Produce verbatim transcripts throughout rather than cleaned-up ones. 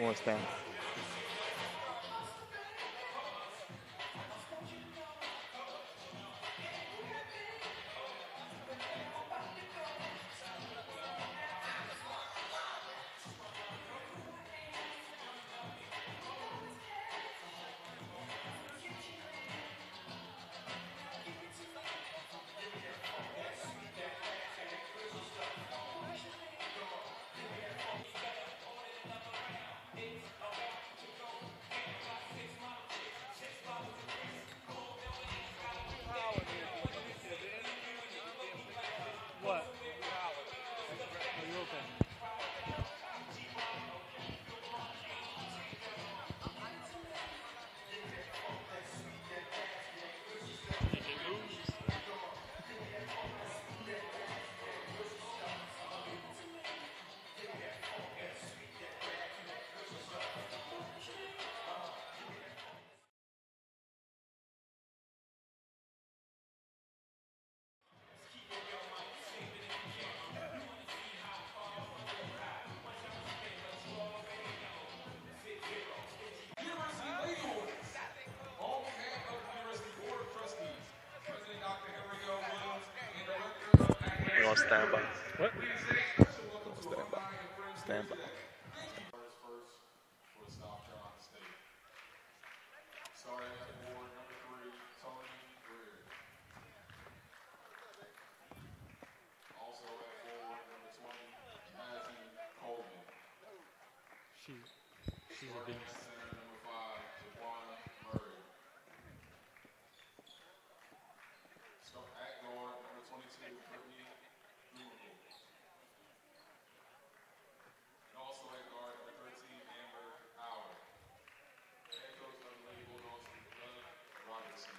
One stand. What? Are you okay? You're on standby. What? Standby. Standby. Starting at board number three, Tony Greer. Also at board number twenty, Mazzy Coleman. She, she's a Starting beast. at center number five, Jaquan Murray. Start at guard number twenty-two, Brittany Dumacle. And also at guard number thirteen, Amber Howard. Head coach of the Lady Bulldogs, Doug Robertson.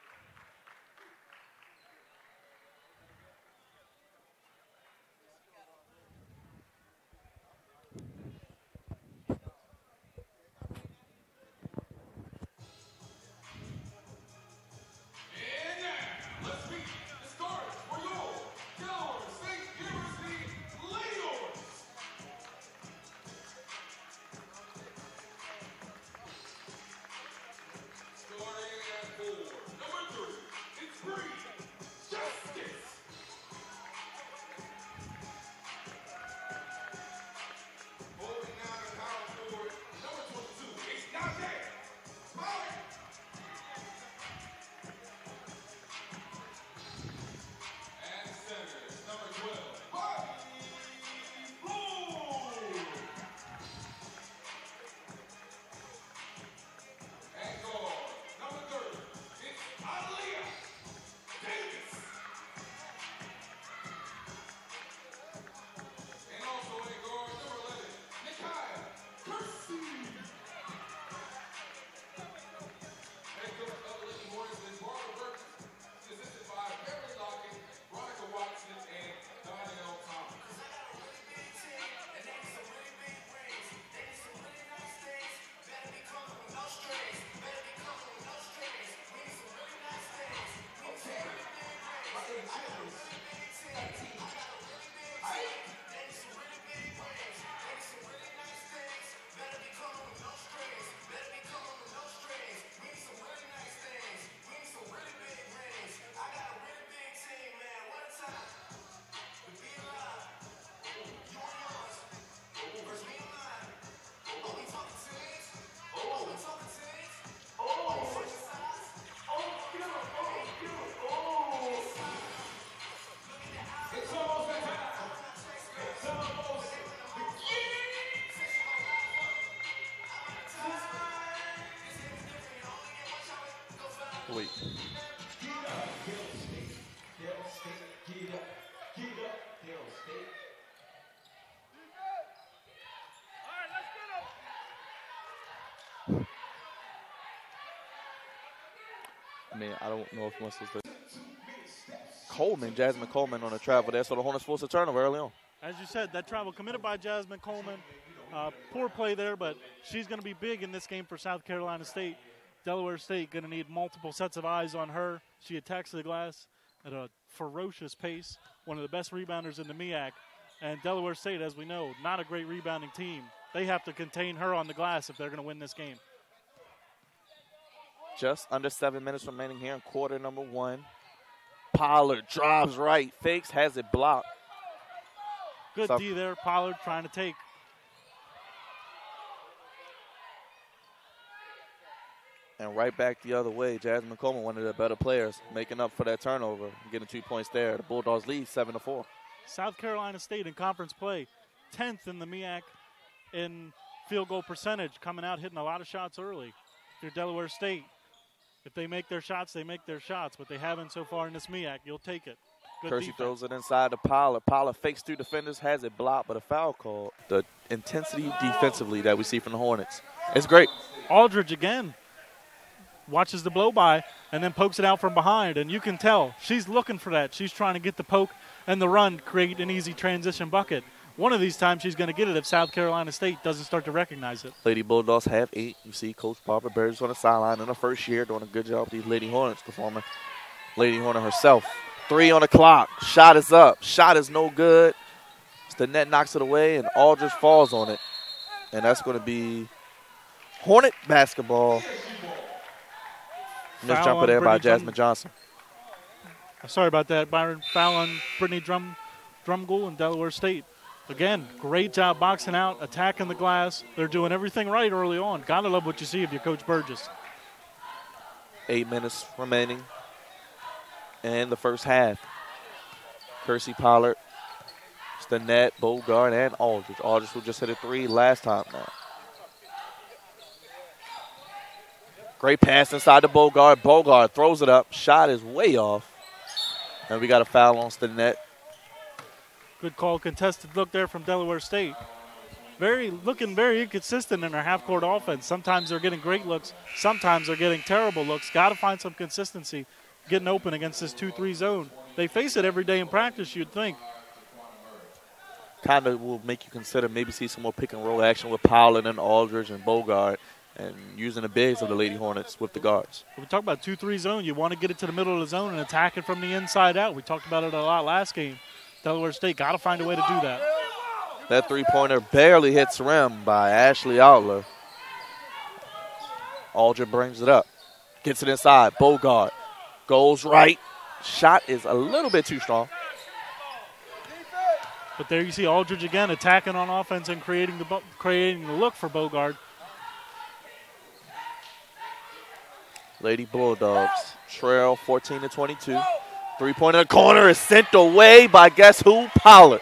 And now, let's meet the starters for your Delaware State University Lady Orcs. Starting at four, number three, it's Bree Justice. Holding down the power forward, number twenty-two, it's not there. Molly. And center, number twelve, Bobby Bloom. At guard, number thirty, it's Aaliyah Davis. And also at guard, number eleven, Nikia Kersey. Head coach of the Lady Hornets is Barbara Burke, assisted by Barry Lockett, Veronica Watson, and Donnell Thomas. It's almost that time. It's almost Wait. Get up, Hill State. Hill State. Get up. Get up, Hill State. I mean, I don't know if he wants to. Coleman, Jasmine Coleman on the travel there, so the Hornets forced a turnover early on. As you said, that travel committed by Jasmine Coleman. Uh, poor play there, but she's going to be big in this game for South Carolina State. Delaware State going to need multiple sets of eyes on her. She attacks the glass at a ferocious pace, one of the best rebounders in the M E A C. And Delaware State, as we know, not a great rebounding team. They have to contain her on the glass if they're going to win this game. Just under seven minutes remaining here in quarter number one. Pollard drives right, fakes, has it blocked. Good So- D there. Pollard trying to take. And right back the other way, Jasmine Coleman, one of the better players, making up for that turnover, getting two points there. The Bulldogs lead seven to four. South Carolina State in conference play, tenth in the M E A C in field goal percentage, coming out hitting a lot of shots early. If you're Delaware State, if they make their shots, they make their shots, but they haven't so far in this M E A C. You'll take it. Good Kersey defense. throws it inside to Pollard. Pollard fakes two defenders, has it blocked, but a foul called. The intensity defensively that we see from the Hornets, it's great. Aldridge again watches the blow by and then pokes it out from behind, and you can tell she's looking for that. She's trying to get the poke and the run, create an easy transition bucket. One of these times she's going to get it if South Carolina State doesn't start to recognize it. Lady Bulldogs have eight. You see Coach Barbara Burris on the sideline in her first year doing a good job with these Lady Hornets performing. Lady Hornet herself. Three on the clock. Shot is up. Shot is no good. The net knocks it away, and Aldridge falls on it. And that's going to be Hornet basketball. Missed Foul jumper on there by Brittany Drum- Jasmine Johnson. Sorry about that, Byron. Foul on Brittany Drum, Drumgoole and Delaware State. Again, great job boxing out, attacking the glass. They're doing everything right early on. Gotta love what you see of your Coach Burgess. Eight minutes remaining in the first half. Kersey Pollard, it's the net, Bogart, and Aldridge. Aldridge who just hit a three last time now. Great pass inside the Bogart. Bogart throws it up. Shot is way off. And we got a foul on the net. Good call, contested look there from Delaware State. Very looking very inconsistent in their half-court offense. Sometimes they're getting great looks. Sometimes they're getting terrible looks. Got to find some consistency getting open against this two three zone. They face it every day in practice, you'd think. Kind of will make you consider maybe see some more pick and roll action with Pollard and Aldridge and Bogart and using the bigs of the Lady Hornets with the guards. When we talk about two three zone, you want to get it to the middle of the zone and attack it from the inside out. We talked about it a lot last game. Delaware State got to find a way to do that. That three-pointer barely hits rim by Ashley Outler. Aldridge brings it up. Gets it inside. Bogart goes right. Shot is a little bit too strong. But there you see Aldridge again attacking on offense and creating the bu- creating the look for Bogart. Lady Bulldogs trail fourteen to twenty-two. Three-pointer in the corner is sent away by guess who? Pollard.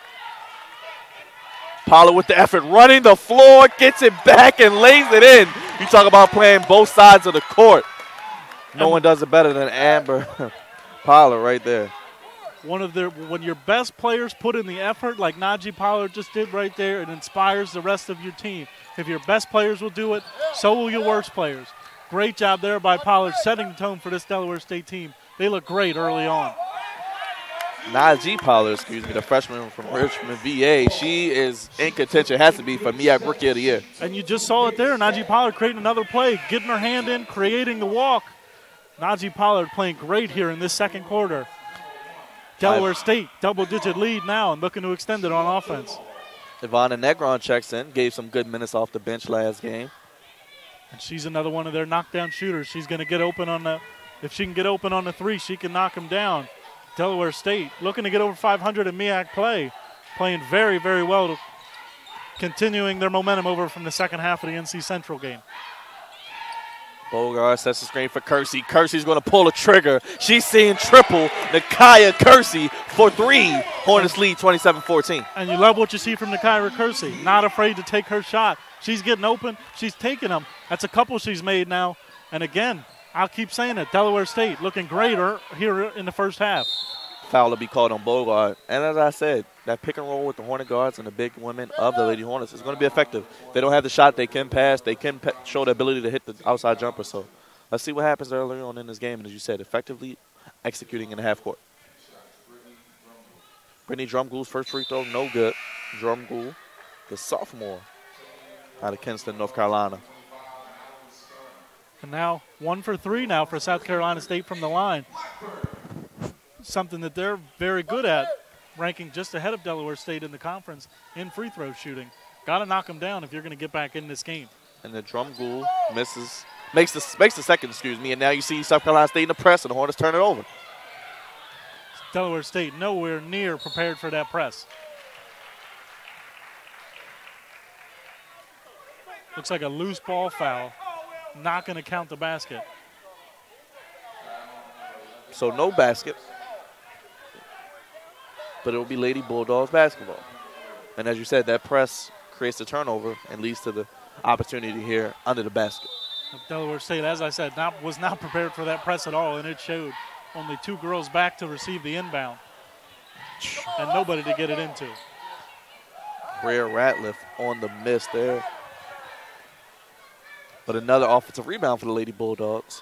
Pollard with the effort, running the floor, gets it back and lays it in. You talk about playing both sides of the court. No one does it better than Amber Pollard right there. One of their when your best players put in the effort, like Najee Pollard just did right there, it inspires the rest of your team. If your best players will do it, so will your worst players. Great job there by Pollard, setting the tone for this Delaware State team. They look great early on. Najee Pollard, excuse me, the freshman from Richmond V A, she is in contention, has to be for M E A C Rookie of the Year. And you just saw it there. Najee Pollard creating another play, getting her hand in, creating the walk. Najee Pollard playing great here in this second quarter. Delaware State, double-digit lead now and looking to extend it on offense. Ivana Negron checks in, gave some good minutes off the bench last game. And she's another one of their knockdown shooters. She's going to get open on the – if she can get open on the three, she can knock him down. Delaware State looking to get over five hundred in M E A C play, playing very, very well, to continuing their momentum over from the second half of the N C Central game. Bogart sets the screen for Kersey. Kersey's going to pull a trigger. She's seeing triple. Nakaya Kersey for three. Hornets lead twenty-seven fourteen. And you love what you see from Nakyra Kersey. Not afraid to take her shot. She's getting open. She's taking them. That's a couple she's made now. And again, I'll keep saying it. Delaware State looking greater here in the first half. Foul to be called on Bogart. And as I said, that pick and roll with the Hornet guards and the big women of the Lady Hornets is going to be effective. They don't have the shot. They can pass. They can pe- show the ability to hit the outside jumper. So let's see what happens early on in this game. And as you said, effectively executing in the half court. Brittany Drumgoole's first free throw, no good. Drumgoole, the sophomore out of Kinston, North Carolina. And now one for three now for South Carolina State from the line. Something that they're very good at, ranking just ahead of Delaware State in the conference in free throw shooting. Got to knock them down if you're going to get back in this game. And the Drumgoole misses, makes the, makes the second, excuse me, and now you see South Carolina State in the press, and the Hornets turn it over. Delaware State nowhere near prepared for that press. Looks like a loose ball foul. Not going to count the basket. So no basket. But it will be Lady Bulldogs basketball. And as you said, that press creates the turnover and leads to the opportunity here under the basket. Delaware State, as I said, not, was not prepared for that press at all, and it showed. Only two girls back to receive the inbound. And nobody to get it into. Rare Ratliff on the miss there. But another offensive rebound for the Lady Bulldogs.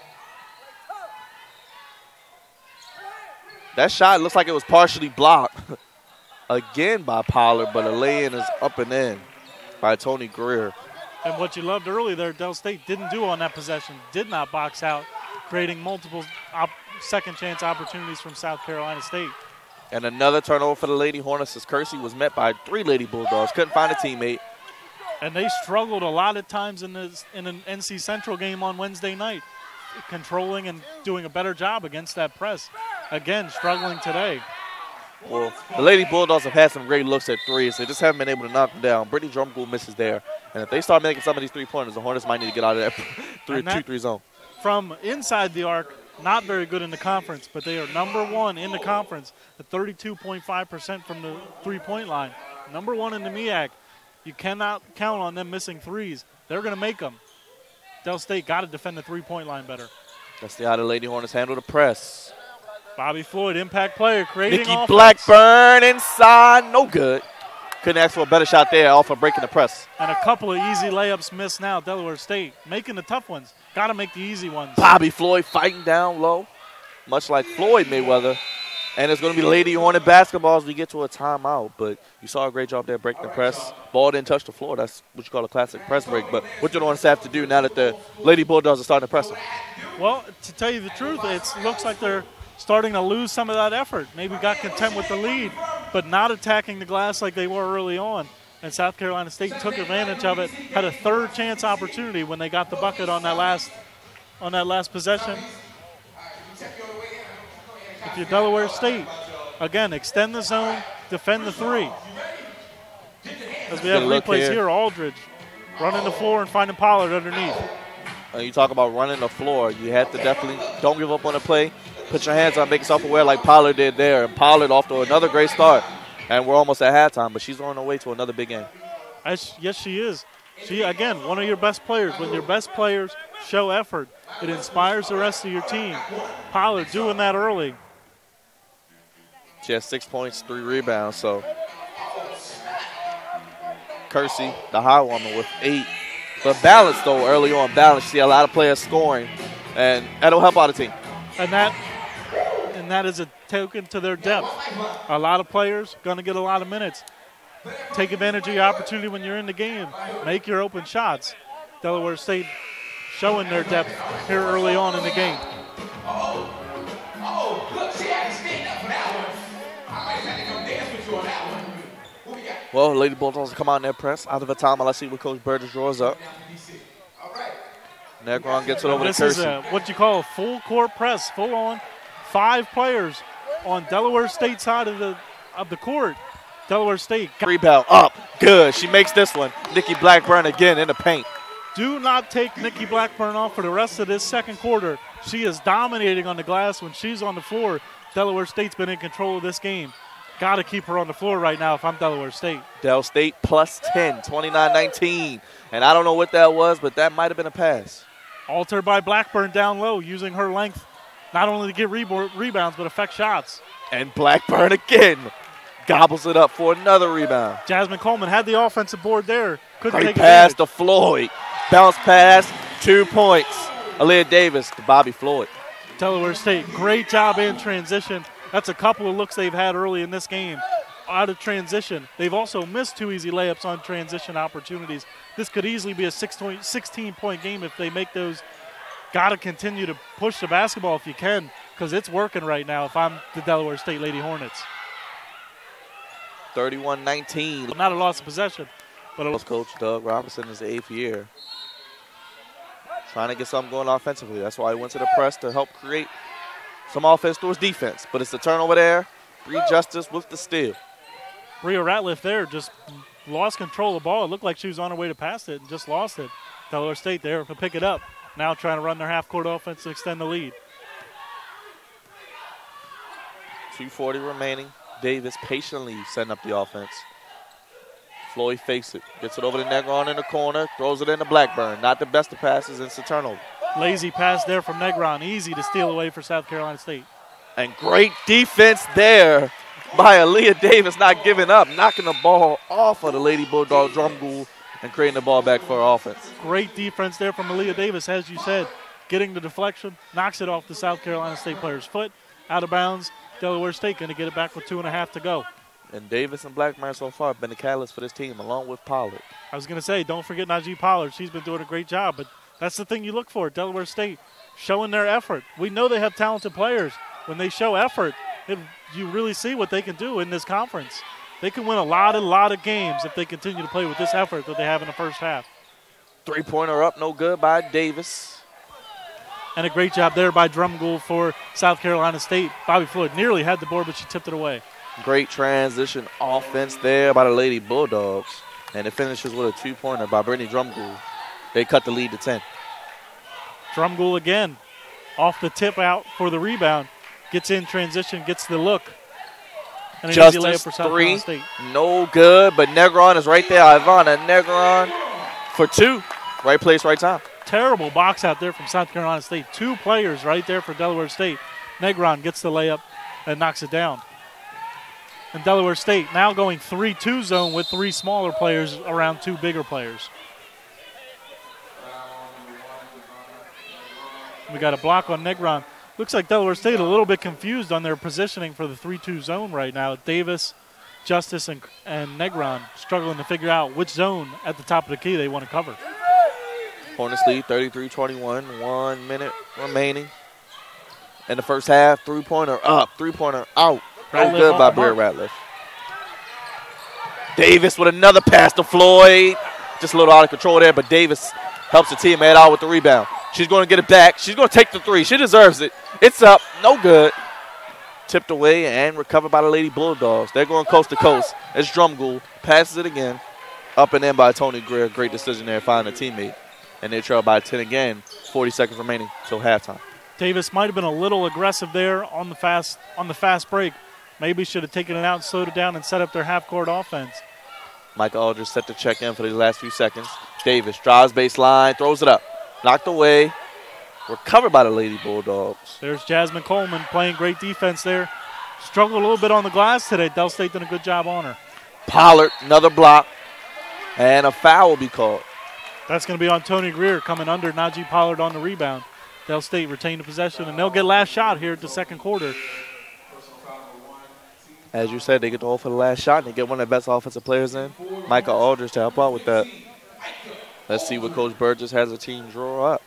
That shot looks like it was partially blocked again by Pollard, but a lay-in is up and in by Tony Greer. And what you loved earlier there, Del State didn't do on that possession, did not box out, creating multiple op second chance opportunities from South Carolina State. And another turnover for the Lady Hornets as Kersey was met by three Lady Bulldogs. Couldn't find a teammate. And they struggled a lot of times in, this, in an N C Central game on Wednesday night, controlling and doing a better job against that press. Again, struggling today. Well, the Lady Bulldogs have had some great looks at threes. They just haven't been able to knock them down. Brittany Drumgoole misses there. And if they start making some of these three-pointers, the Hornets might need to get out of that three, that, two three zone. From inside the arc, not very good in the conference, but they are number one in the conference at thirty-two point five percent from the three-point line. Number one in the M E A C. You cannot count on them missing threes. They're going to make them. Del State got to defend the three-point line better. That's the how the Lady Hornets handle the press. Bobby Floyd, impact player, creating Nikki offense. Blackburn inside, no good. Couldn't ask for a better shot there off of breaking the press. And a couple of easy layups missed now. Delaware State making the tough ones. Got to make the easy ones. Bobby Floyd fighting down low, much like Floyd Mayweather. And it's going to be Lady Hornet basketball as we get to a timeout. But you saw a great job there breaking the press. Ball didn't touch the floor. That's what you call a classic press break. But what do the Hornets have to do now that the Lady Bulldogs are starting to press them? Well, to tell you the truth, it looks like they're starting to lose some of that effort. Maybe got content with the lead, but not attacking the glass like they were early on. And South Carolina State took advantage of it, had a third chance opportunity when they got the bucket on that last on that last possession. If you're Delaware State, again, extend the zone, defend the three. As we have replays here. here, Aldridge running the floor and finding Pollard underneath. When you talk about running the floor, you have to definitely don't give up on the play. Put your hands on, make yourself aware like Pollard did there. And Pollard off to another great start. And we're almost at halftime, but she's on her way to another big game. As, yes, she is. She, again, one of your best players. When your best players show effort, it inspires the rest of your team. Pollard doing that early. She has six points, three rebounds. So Kersey, the high woman, with eight. But balance, though, early on. Balance. You see a lot of players scoring, and that'll help out the team. And that and that is a token to their depth. A lot of players going to get a lot of minutes. Take advantage of your opportunity when you're in the game. Make your open shots. Delaware State showing their depth here early on in the game. Oh, oh, look, she had to stand up for that one. I might have to come dance with you on that one. Who we got? Well, Lady Bulldogs come out in their press. Out of a time, let's see what Coach Burgess draws up. All right. Negron gets it over this to Kersey. This is a, what you call a full court press, full on. Five players on Delaware State side of the of the court. Delaware State. Rebound up. Good. She makes this one. Nikki Blackburn again in the paint. Do not take Nikki Blackburn off for the rest of this second quarter. She is dominating on the glass when she's on the floor. Delaware State's been in control of this game. Got to keep her on the floor right now if I'm Delaware State. Del State plus ten, twenty-nine nineteen. And I don't know what that was, but that might have been a pass. Altered by Blackburn down low, using her length not only to get rebo rebounds but affect shots. And Blackburn again gobbles it up for another rebound. Jasmine Coleman had the offensive board there. Couldn't Great take pass advantage. to Floyd. Bounce pass, two points. Aaliyah Davis to Bobby Floyd. Delaware State, great job in transition. That's a couple of looks they've had early in this game. Out of transition. They've also missed two easy layups on transition opportunities. This could easily be a sixteen-point game if they make those. Got to continue to push the basketball if you can, because it's working right now if I'm the Delaware State Lady Hornets. thirty-one nineteen. Not a loss of possession. But it, Coach Doug Robinson is the eighth year. Trying to get something going offensively. That's why he went to the press to help create some offense towards defense. But it's a turnover there. Bree Justice with the steal. Bria Ratliff there just lost control of the ball. It looked like she was on her way to pass it and just lost it. Delaware State there to pick it up. Now trying to run their half-court offense to extend the lead. two forty remaining. Davis patiently setting up the offense. Floyd fakes it. Gets it over to Negron in the corner. Throws it into Blackburn. Not the best of passes. It's a turnover. Lazy pass there from Negron. Easy to steal away for South Carolina State. And great defense there by Aaliyah Davis, not giving up. Knocking the ball off of the Lady Bulldog Drumgoole and creating the ball back for her offense. Great defense there from Aaliyah Davis, as you said. Getting the deflection. Knocks it off the South Carolina State player's foot. Out of bounds. Delaware State going to get it back with two and a half to go. And Davis and Blackburn so far have been the catalyst for this team, along with Pollard. I was going to say, don't forget Najee Pollard. She's been doing a great job, but that's the thing you look for. Delaware State showing their effort. We know they have talented players. When they show effort, it, you really see what they can do in this conference. They can win a lot, a lot of games if they continue to play with this effort that they have in the first half. Three-pointer up, no good by Davis. And a great job there by Drumgoole for South Carolina State. Bobby Floyd nearly had the board, but she tipped it away. Great transition offense there by the Lady Bulldogs. And it finishes with a two-pointer by Brittany Drumgoole. They cut the lead to ten. Drumgoole again off the tip out for the rebound. Gets in transition, gets the look. And an easy layup Justice for South three, Carolina State. no good, but Negron is right there. Ivana Negron for two. Right place, right time. Terrible box out there from South Carolina State. Two players right there for Delaware State. Negron gets the layup and knocks it down. And Delaware State now going three two zone with three smaller players around two bigger players. We got a block on Negron. Looks like Delaware State a little bit confused on their positioning for the three two zone right now. Davis, Justice, and, and Negron struggling to figure out which zone at the top of the key they want to cover. Hornets lead thirty-three twenty-one. One minute remaining. In the first half, three-pointer up, three-pointer out. No Ratliff good by off the Bria mark. Ratliff. Davis with another pass to Floyd. Just a little out of control there, but Davis helps the teammate out with the rebound. She's going to get it back. She's going to take the three. She deserves it. It's up. No good. Tipped away and recovered by the Lady Bulldogs. They're going coast to coast. It's Drumgoole. Passes it again. Up and in by Tony Greer. Great decision there, finding a teammate. And they trail by ten again. forty seconds remaining till halftime. Davis might have been a little aggressive there on the fast on the fast break. Maybe should have taken it out and slowed it down and set up their half-court offense. Micah Aldridge set to check in for the last few seconds. Davis drives baseline, throws it up. Knocked away. Recovered by the Lady Bulldogs. There's Jasmine Coleman playing great defense there. Struggled a little bit on the glass today. Del State did a good job on her. Pollard, another block. And a foul will be called. That's going to be on Tony Greer coming under Najee Pollard on the rebound. Del State retain the possession, and they'll get last shot here at the second quarter. As you said, they get the hold for the last shot, and they get one of the best offensive players in, Micah Aldridge, to help out with that. Let's see what Coach Burgess has a team draw up.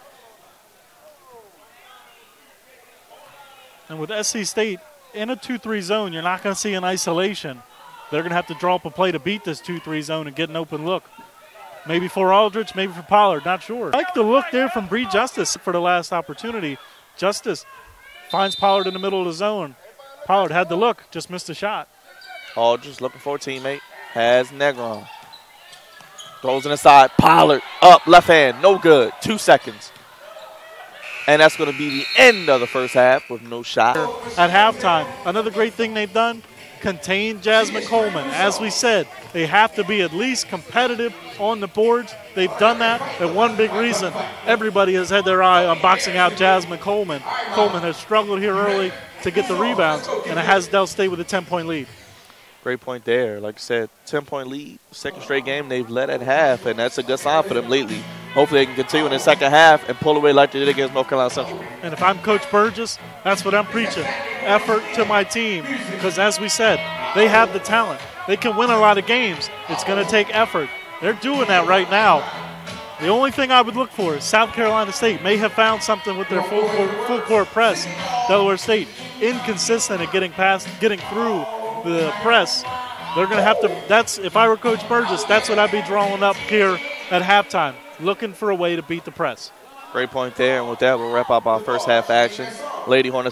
And with S C State in a two three zone, you're not going to see an isolation. They're going to have to draw up a play to beat this two three zone and get an open look. Maybe for Aldridge, maybe for Pollard, not sure. I like the look there from Bree Justice for the last opportunity. Justice finds Pollard in the middle of the zone. Pollard had the look, just missed a shot. Aldridge looking for a teammate. Has Negron. Throws it inside. Pollard up, left hand, no good. Two seconds. And that's going to be the end of the first half with no shot. At halftime, another great thing they've done, contain Jasmine Coleman. As we said, they have to be at least competitive on the boards. They've done that, and one big reason, everybody has had their eye on boxing out Jasmine Coleman. Coleman has struggled here early to get the rebounds, and it has Del State with a ten-point lead. Great point there. Like I said, ten-point lead. Second straight game they've led at half, and that's a good sign for them lately. Hopefully they can continue in the second half and pull away like they did against North Carolina Central. And if I'm Coach Burgess, that's what I'm preaching. Effort to my team, because as we said, they have the talent. They can win a lot of games. It's going to take effort. They're doing that right now. The only thing I would look for is South Carolina State may have found something with their full court, full court press. Delaware State inconsistent at getting past, getting through the press. they're going to have to. That's if I were Coach Burgess, that's what I'd be drawing up here at halftime, looking for a way to beat the press. Great point there, and with that, we'll wrap up our first half action. Lady Hornets.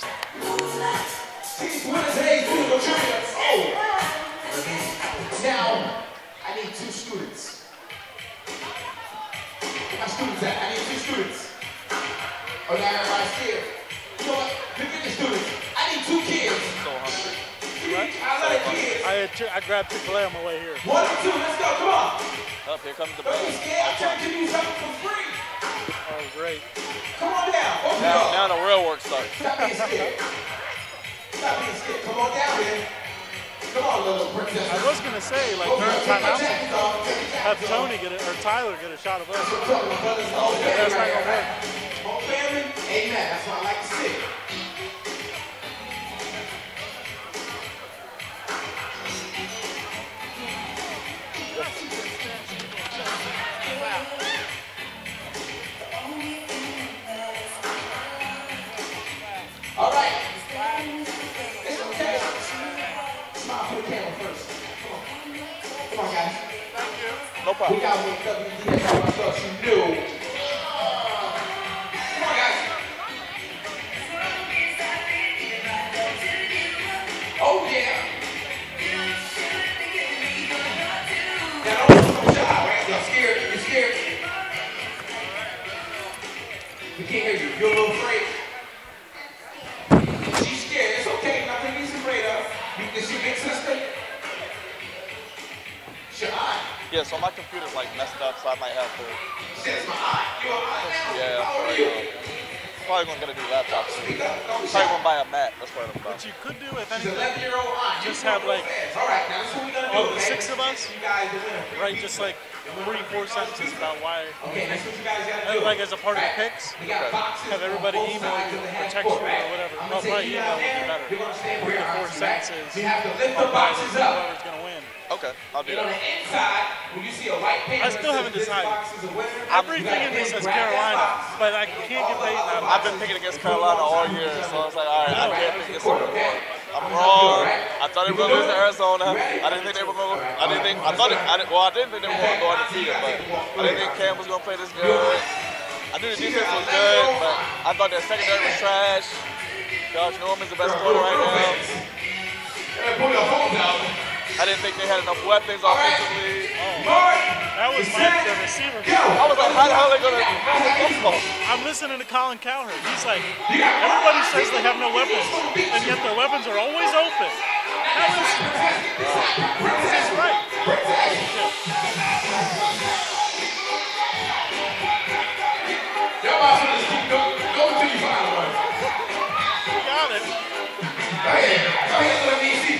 Now, I need two students. Where my students at? I need two students. Oh, now everybody's scared. You know what? Forget the students. I need two kids. So hungry. I love the kids. I, had ch- I grabbed Chick-fil-A on my way here. One or two, let's go. Come on. Up, here comes the Don't be band. scared. I'm trying to give you something for free. Oh, great. Come on down. Both of Now, y'all. now the real work starts. Stop being scared. Stop being scared. Come on down, man. Come on, little princess. I was going to say, like, Both of during y'all, take my timeout, jackets off. Take your have jackets off. Tony get it, or Tyler get a shot of us. That's what I'm talking about, brothers. The whole family That's not right going to here, work. right? Whole family? Amen. That's what I like to see. All right. It's okay. Smile for the camera first. Come on. Come on, guys. No We problem. got one W D S. I thought you knew. Come on, guys. Oh, yeah. Now, don't don't shout, right? Y'all scared? You scared? We can't hear you. You're a little afraid. She's scared. It's okay. Nothing to be afraid of. You, is your big sister? It's your aunt. Yeah, so my computer's like messed up, so I might have to. Shit, it's my aunt. You're an aunt now? Yeah, How old are probably, you? uh, probably gonna get a new laptop soon. Speak up. Don't be Probably shy. gonna buy a Mac. That's what I'm What about. you could do, if She's an anything, eleven-year-old aunt. You Just grow have, real like, fast. All right, now that's what we're gonna do. all the okay? six of us, You guys are winning. write just like three, four sentences about why, Okay, that's what you guys gotta do. and like as a part of the Right. picks, We got boxes have everybody on both email sides you of the or half text you court, or right? whatever. I'm Well, gonna probably say email would be there. better. You're gonna stand Three where to your four arms, right? sentences You have to lift the on why boxes up. whoever's going to win. Okay, I'll do And on that. the inside, when you see a white paper, I still that haven't says this decided. box is a winner, you Everything gotta in this then says grab that Carolina, box. but I can't get paid now. I've been picking against Carolina all year, so I was like, all right, I can't pick against them. Okay. I'm wrong. I thought they were gonna lose to Arizona. I didn't think they were gonna. I didn't think. I thought it. I didn't, well, I didn't think they were gonna go undefeated, but I didn't think Cam was gonna play this good. I knew the defense was good, but I thought their secondary was trash. Josh Norman's the best corner right now. Hey, pull your phones out. I didn't think they had enough weapons offensively. Mark, That was my the receiver. go. I was like, how the hell are they gonna run the football? I'm listening to Colin Cowherd. He's like, everybody says they have no weapons, and yet their weapons are always open. How is this is right? Y'all about to just keep going, go until you find one. You got it. Go ahead. Go ahead, little D C.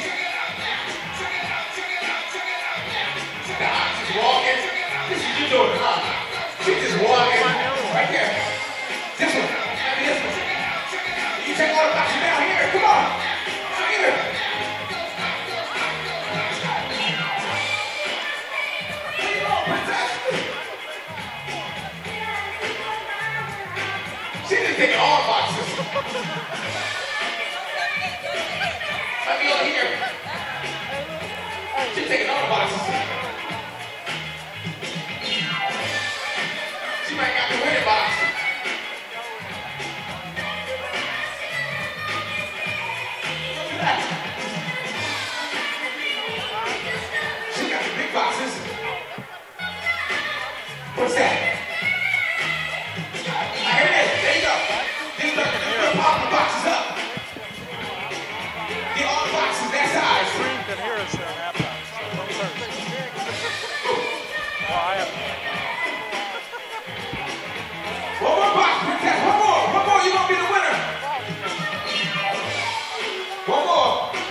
Nah, she's walking. This is you doing, huh? She's just walking. Right there. This one. Maybe this one. You take all the boxes down here. Come on. Here. Come on, princess. She just taking all the boxes. Let me over here. She's taking all the boxes. She might got the winning box. Look at that. She got the big boxes. What's that? I hear that. There you go. Just look, look, pop the boxes up. Get all the boxes that size. Stream can hear us during halftime. So don't search. Well, I have. One more box, princess. One more. One more. You're going to be the winner. One more.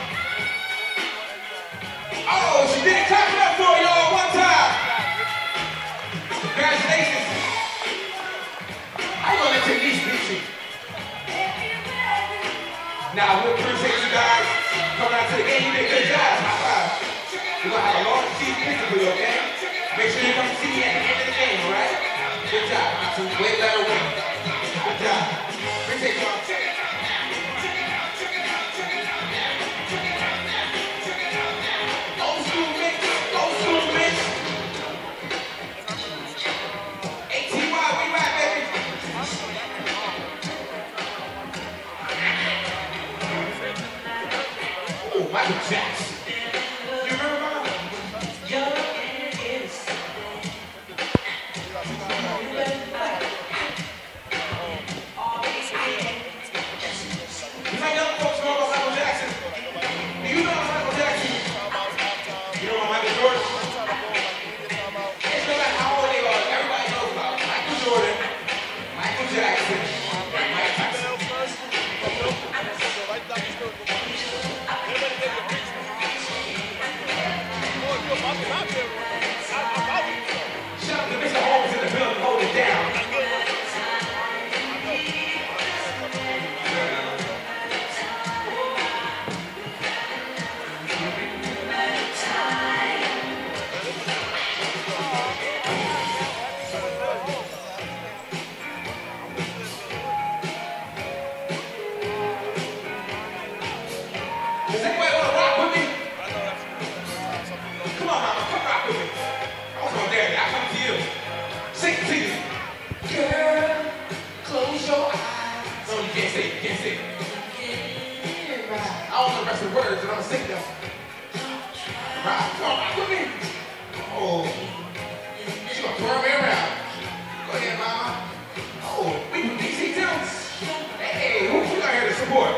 Oh, she did it. Clap it up for y'all one time. Congratulations. I'm going to let your niece beat you. Now, we appreciate you guys coming out to the game. You did a good job. High five. We're going to have a long cheese pizza for you, okay? Make sure you come see me at the end of the game, all right? Good job. So way better win. Good job. Appreciate y'all. Old school Michael Jackson. You remember Michael? You might young folks know about Michael Jackson. Do you know Michael Jackson? You know about Michael Jordan? It's no matter how old they are, everybody knows about Michael Jordan, Michael Jackson, and Mike Tyson. Shout out to Mister Holmes in the building, hold it down. Does anybody want to rock with me? Come on, mama, come rock with me. I was on there, I come to you. Sing it to you. Girl, close your eyes. No, you can't say it, you can't say it. I don't know the rest of the words, but I'm going to sing them. Rock, come on, rock with me. Oh, she's going to twirl me around. Go ahead, mama. Oh, we from D C Towns. Hey, who we got here to support?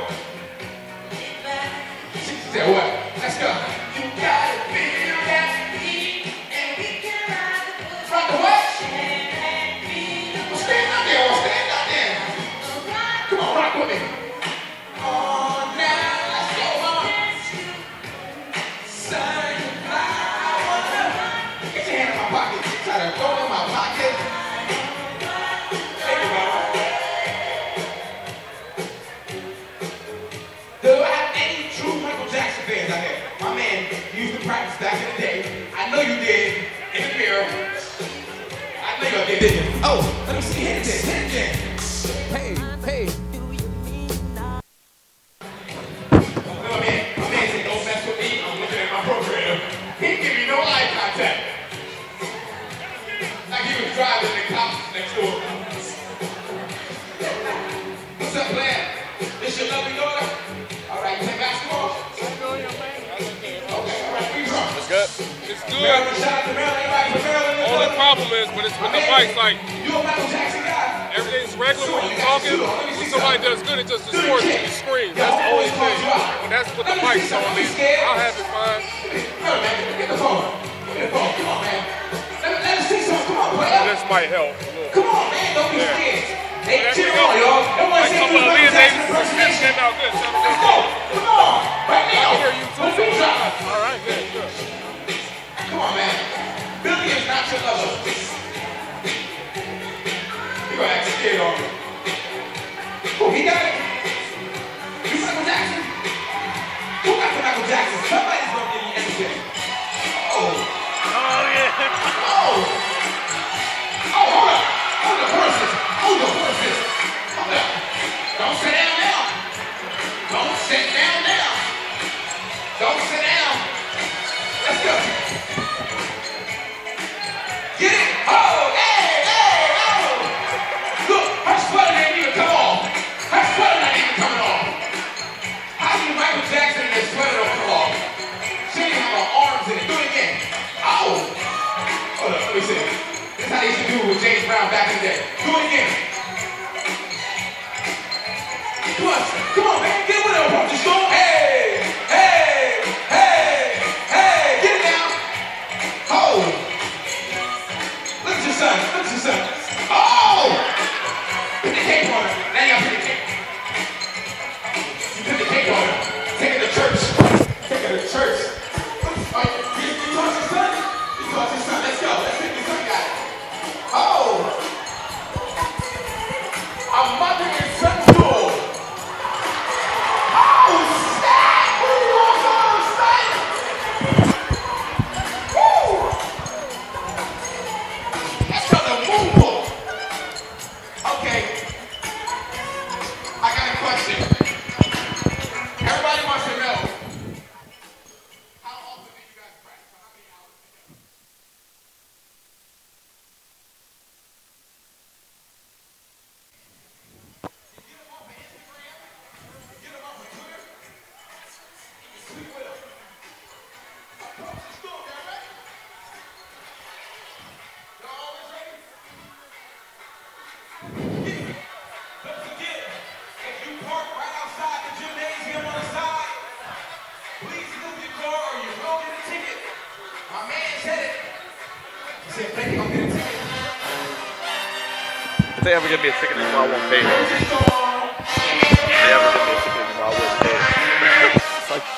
She said what? Let's go. You gotta feel that heat and we can ride the boat. Rock the what? Well, stand out there, well, stand out there. Come on, rock with me. Oh, now, let's go, mama. Sunflower. Get your hand in my pocket. Try to throw it in my pocket. Thank you, mama. Do I have any true Michael Jackson fans out here? My man used to practice back in the day. I know you did. In the mirror. I know you did, didn't you? Oh, let me see. Hit it, hit it. Hey, hey. My man, my man said, don't mess with me. I'm looking at my program. He didn't give me no eye contact. Like he was driving the cops next door. What's up, Blair? This your lovely daughter? All right, you play basketball? Okay, all right, we drunk. It's good. It's good. Maryland, shout out to Maryland. Everybody from Maryland. Only problem is, but it's with the mics, like, You a Michael Jackson guy? everything's regular when you're talking. When somebody does good, it just distorts when you scream. That's the only thing. But that's with the mics, so I mean, I'll have it fine. No, man, get the phone. Get the phone. Come on, man. Let, let us see something. Come on, player. This might help. Come on, man. Don't be Yeah. scared. Hey, That cheer can on, help. y'all. Everyone Like say some you of Michael Leah Jackson Davis impersonation. came out good. So Let's go. Come on. Right now. I can hear you too. Let's be drunk. All right, good, good. Come on, man. Billy is not your lover. You're gonna act scared on me. Oh, he got it. You Michael Jackson? Who got the Michael Jackson? Somebody's gonna give you anything. Oh. Oh, yeah. Oh. Oh, hold up. Hold the horses. Hold the horses. Hold up. Don't sit down now. Don't sit down now. Don't sit down. Let's go. Get it. Oh, hey, hey, oh. Look, her sweater ain't even come off. Her sweater not even coming off. How do Michael Jackson and his sweater don't come off? She didn't have her arms in it. Do it again. Oh. Hold up, let me see. This is how they used to do it with James Brown back in the day. Do it again. Come on, come on, man. Get with it, bro. Just go. Hey, hey, hey, hey. Get it down. Oh. Look at your son. Look at your son. Oh. Put the cape on her. Now you gotta put the cape. You put the cape on her. Take her to church. Take her to church. Oh, you, you taught your son? You taught your son. Let's go. Let's see if your son got it. Oh. A mother and son duel. Oh, snap! What are you all so excited? Woo! That's called a moonwalk. Okay. I got a question. Everybody wants to know. How often do you guys practice? How many hours together? Get them off of Instagram. Get them off of Twitter. You can sleep with them. If they ever give me a ticket anymore, I won't pay them. If they ever give me a ticket anymore, I wouldn't pay them. It's like,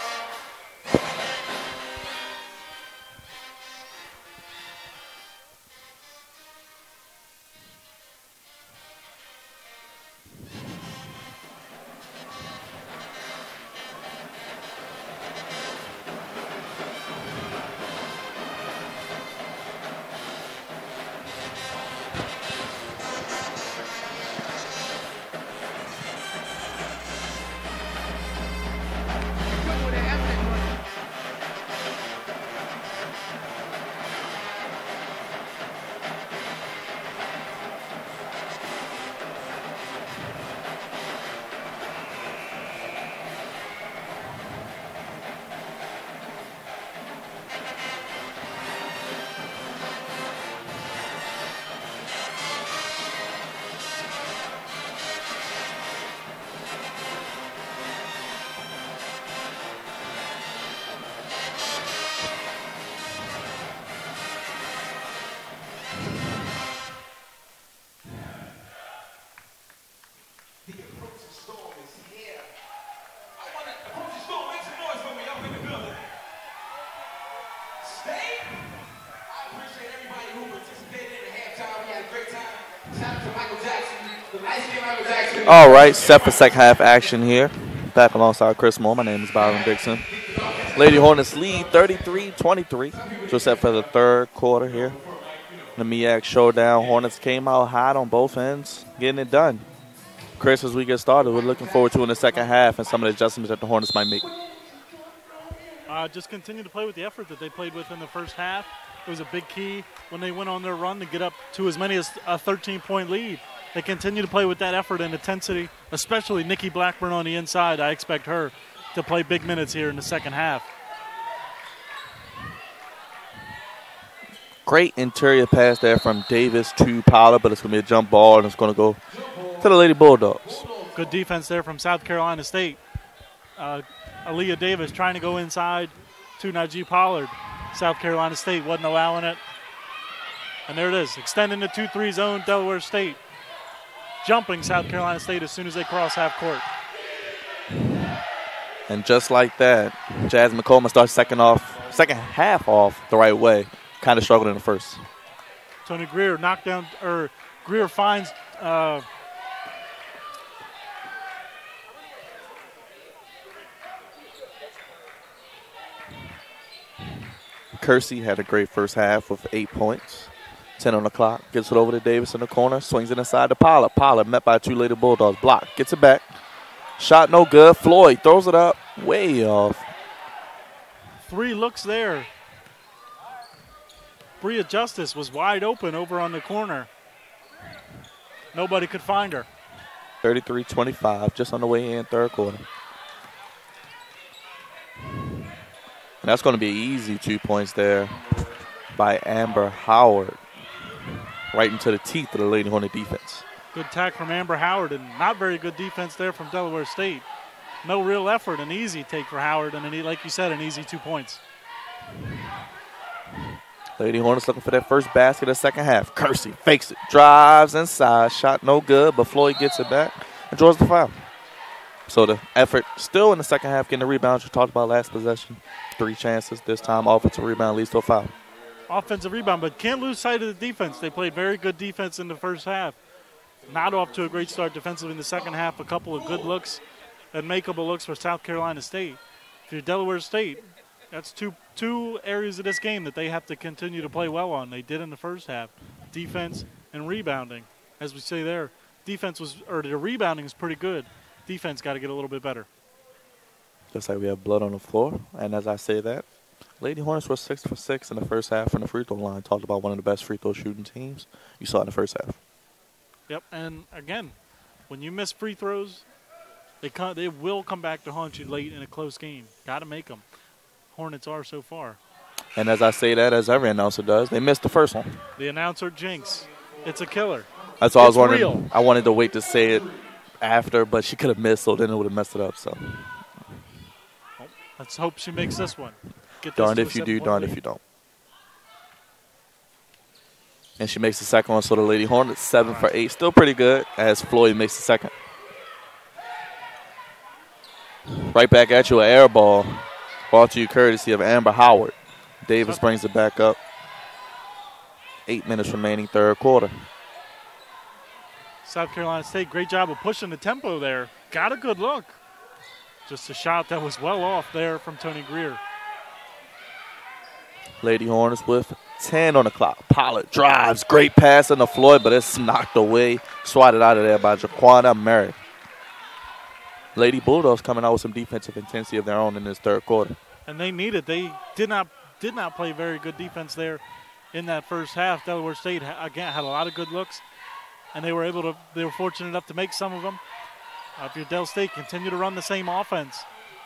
all right, set for second half action here. Back alongside Chris Moore. My name is Byron Dixon. Lady Hornets lead thirty-three twenty-three. Just set for the third quarter here. The M E A C showdown. Hornets came out hot on both ends, getting it done. Chris, as we get started, we're looking forward to in the second half and some of the adjustments that the Hornets might make. Uh, just continue to play with the effort that they played with in the first half. It was a big key when they went on their run to get up to as many as a thirteen-point lead. They continue to play with that effort and intensity, especially Nikki Blackburn on the inside. I expect her to play big minutes here in the second half. Great interior pass there from Davis to Pollard, but it's going to be a jump ball, and it's going to go to the Lady Bulldogs. Good defense there from South Carolina State. Uh, Aaliyah Davis trying to go inside to Najee Pollard. South Carolina State wasn't allowing it. And there it is, extending the two three zone, Delaware State. Jumping South Carolina State as soon as they cross half court. And just like that, Jasmine Coleman starts second off, second half off the right way. Kind of struggled in the first. Tony Greer knocked down, or Greer finds uh, Kersey had a great first half with eight points. ten on the clock. Gets it over to Davis in the corner. Swings it inside to Pollard. Pollard met by two Lady Bulldogs. Block. Gets it back. Shot no good. Floyd throws it up. Way off. Three looks there. Bria Justice was wide open over on the corner. Nobody could find her. thirty-three twenty-five, just on the way in third quarter. And that's going to be easy two points there by Amber Howard. Right into the teeth of the Lady Hornet defense. Good tack from Amber Howard, and not very good defense there from Delaware State. No real effort, an easy take for Howard, and an, like you said, an easy two points. Lady Hornets looking for that first basket of the second half. Kersey fakes it, drives inside, shot no good, but Floyd gets it back and draws the foul. So the effort still in the second half, getting the rebounds. We talked about last possession. Three chances. This time, offensive rebound leads to a foul. Offensive rebound, but can't lose sight of the defense. They played very good defense in the first half. Not off to a great start defensively in the second half. A couple of good looks and makeable looks for South Carolina State. If you're Delaware State, that's two two areas of this game that they have to continue to play well on. They did in the first half. Defense and rebounding. As we say there, defense was, or the rebounding is pretty good. Defense got to get a little bit better. Just like we have blood on the floor. And as I say that, Lady Hornets were six for six in the first half from the free throw line. Talked about one of the best free throw shooting teams you saw in the first half. Yep, and again, when you miss free throws, they come, they will come back to haunt you late in a close game. Got to make them. Hornets are so far. And as I say that, as every announcer does, they missed the first one. The announcer jinx. It's a killer. That's all I was It's wondering. real. I wanted to wait to say it after, but she could have missed, so then it would have messed it up. So, Let's hope she makes this one. Get this darned to if a you do, seven-point darned lead. if you don't. And she makes the second one, so the Lady Hornets seven for eight. Still pretty good as Floyd makes the second. Right back at you, an air ball. Ball to you courtesy of Amber Howard. Davis brings it back up. Eight minutes remaining, third quarter. South Carolina State, great job of pushing the tempo there. Got a good look. Just a shot that was well off there from Tony Greer. Lady Hornets with ten on the clock. Pollard drives. Great pass on the Floyd, but it's knocked away. Swatted out of there by Jaquana Merritt. Lady Bulldogs coming out with some defensive intensity of their own in this third quarter. And they need it. They did not did not play very good defense there in that first half. Delaware State, again, had a lot of good looks, and they were able to, they were fortunate enough to make some of them. Uh, if you're Del State, continue to run the same offense.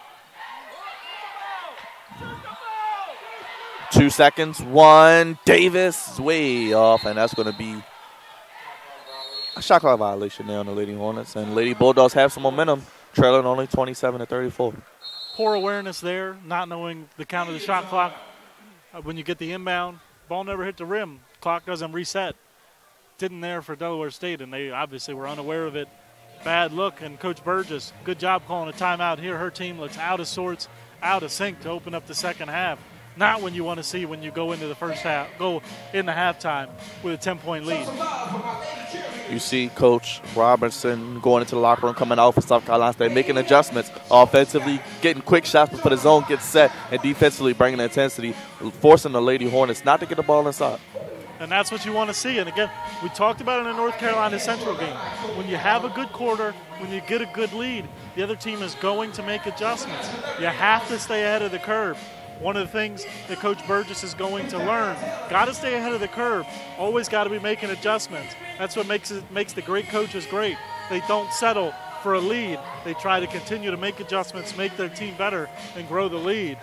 Two seconds. One. Davis is way off, and that's going to be a shot clock violation there on the Lady Hornets. And Lady Bulldogs have some momentum, trailing only twenty-seven to thirty-four. Poor awareness there, not knowing the count of the shot clock. Uh, when you get the inbound, ball never hit the rim. Clock doesn't reset. Didn't there for Delaware State, and they obviously were unaware of it. Bad look, and Coach Burgess, good job calling a timeout here. Her team looks out of sorts, out of sync to open up the second half. Not when you want to see when you go into the first half, go into halftime with a ten-point lead. You see Coach Robertson going into the locker room, coming out for South Carolina State, making adjustments offensively, getting quick shots before the zone gets set, and defensively bringing the intensity, forcing the Lady Hornets not to get the ball inside. And that's what you want to see. And again, we talked about it in the North Carolina Central game. When you have a good quarter, when you get a good lead, the other team is going to make adjustments. You have to stay ahead of the curve. One of the things that Coach Burgess is going to learn, got to stay ahead of the curve. Always got to be making adjustments. That's what makes it makes the great coaches great. They don't settle for a lead. They try to continue to make adjustments, make their team better, and grow the lead.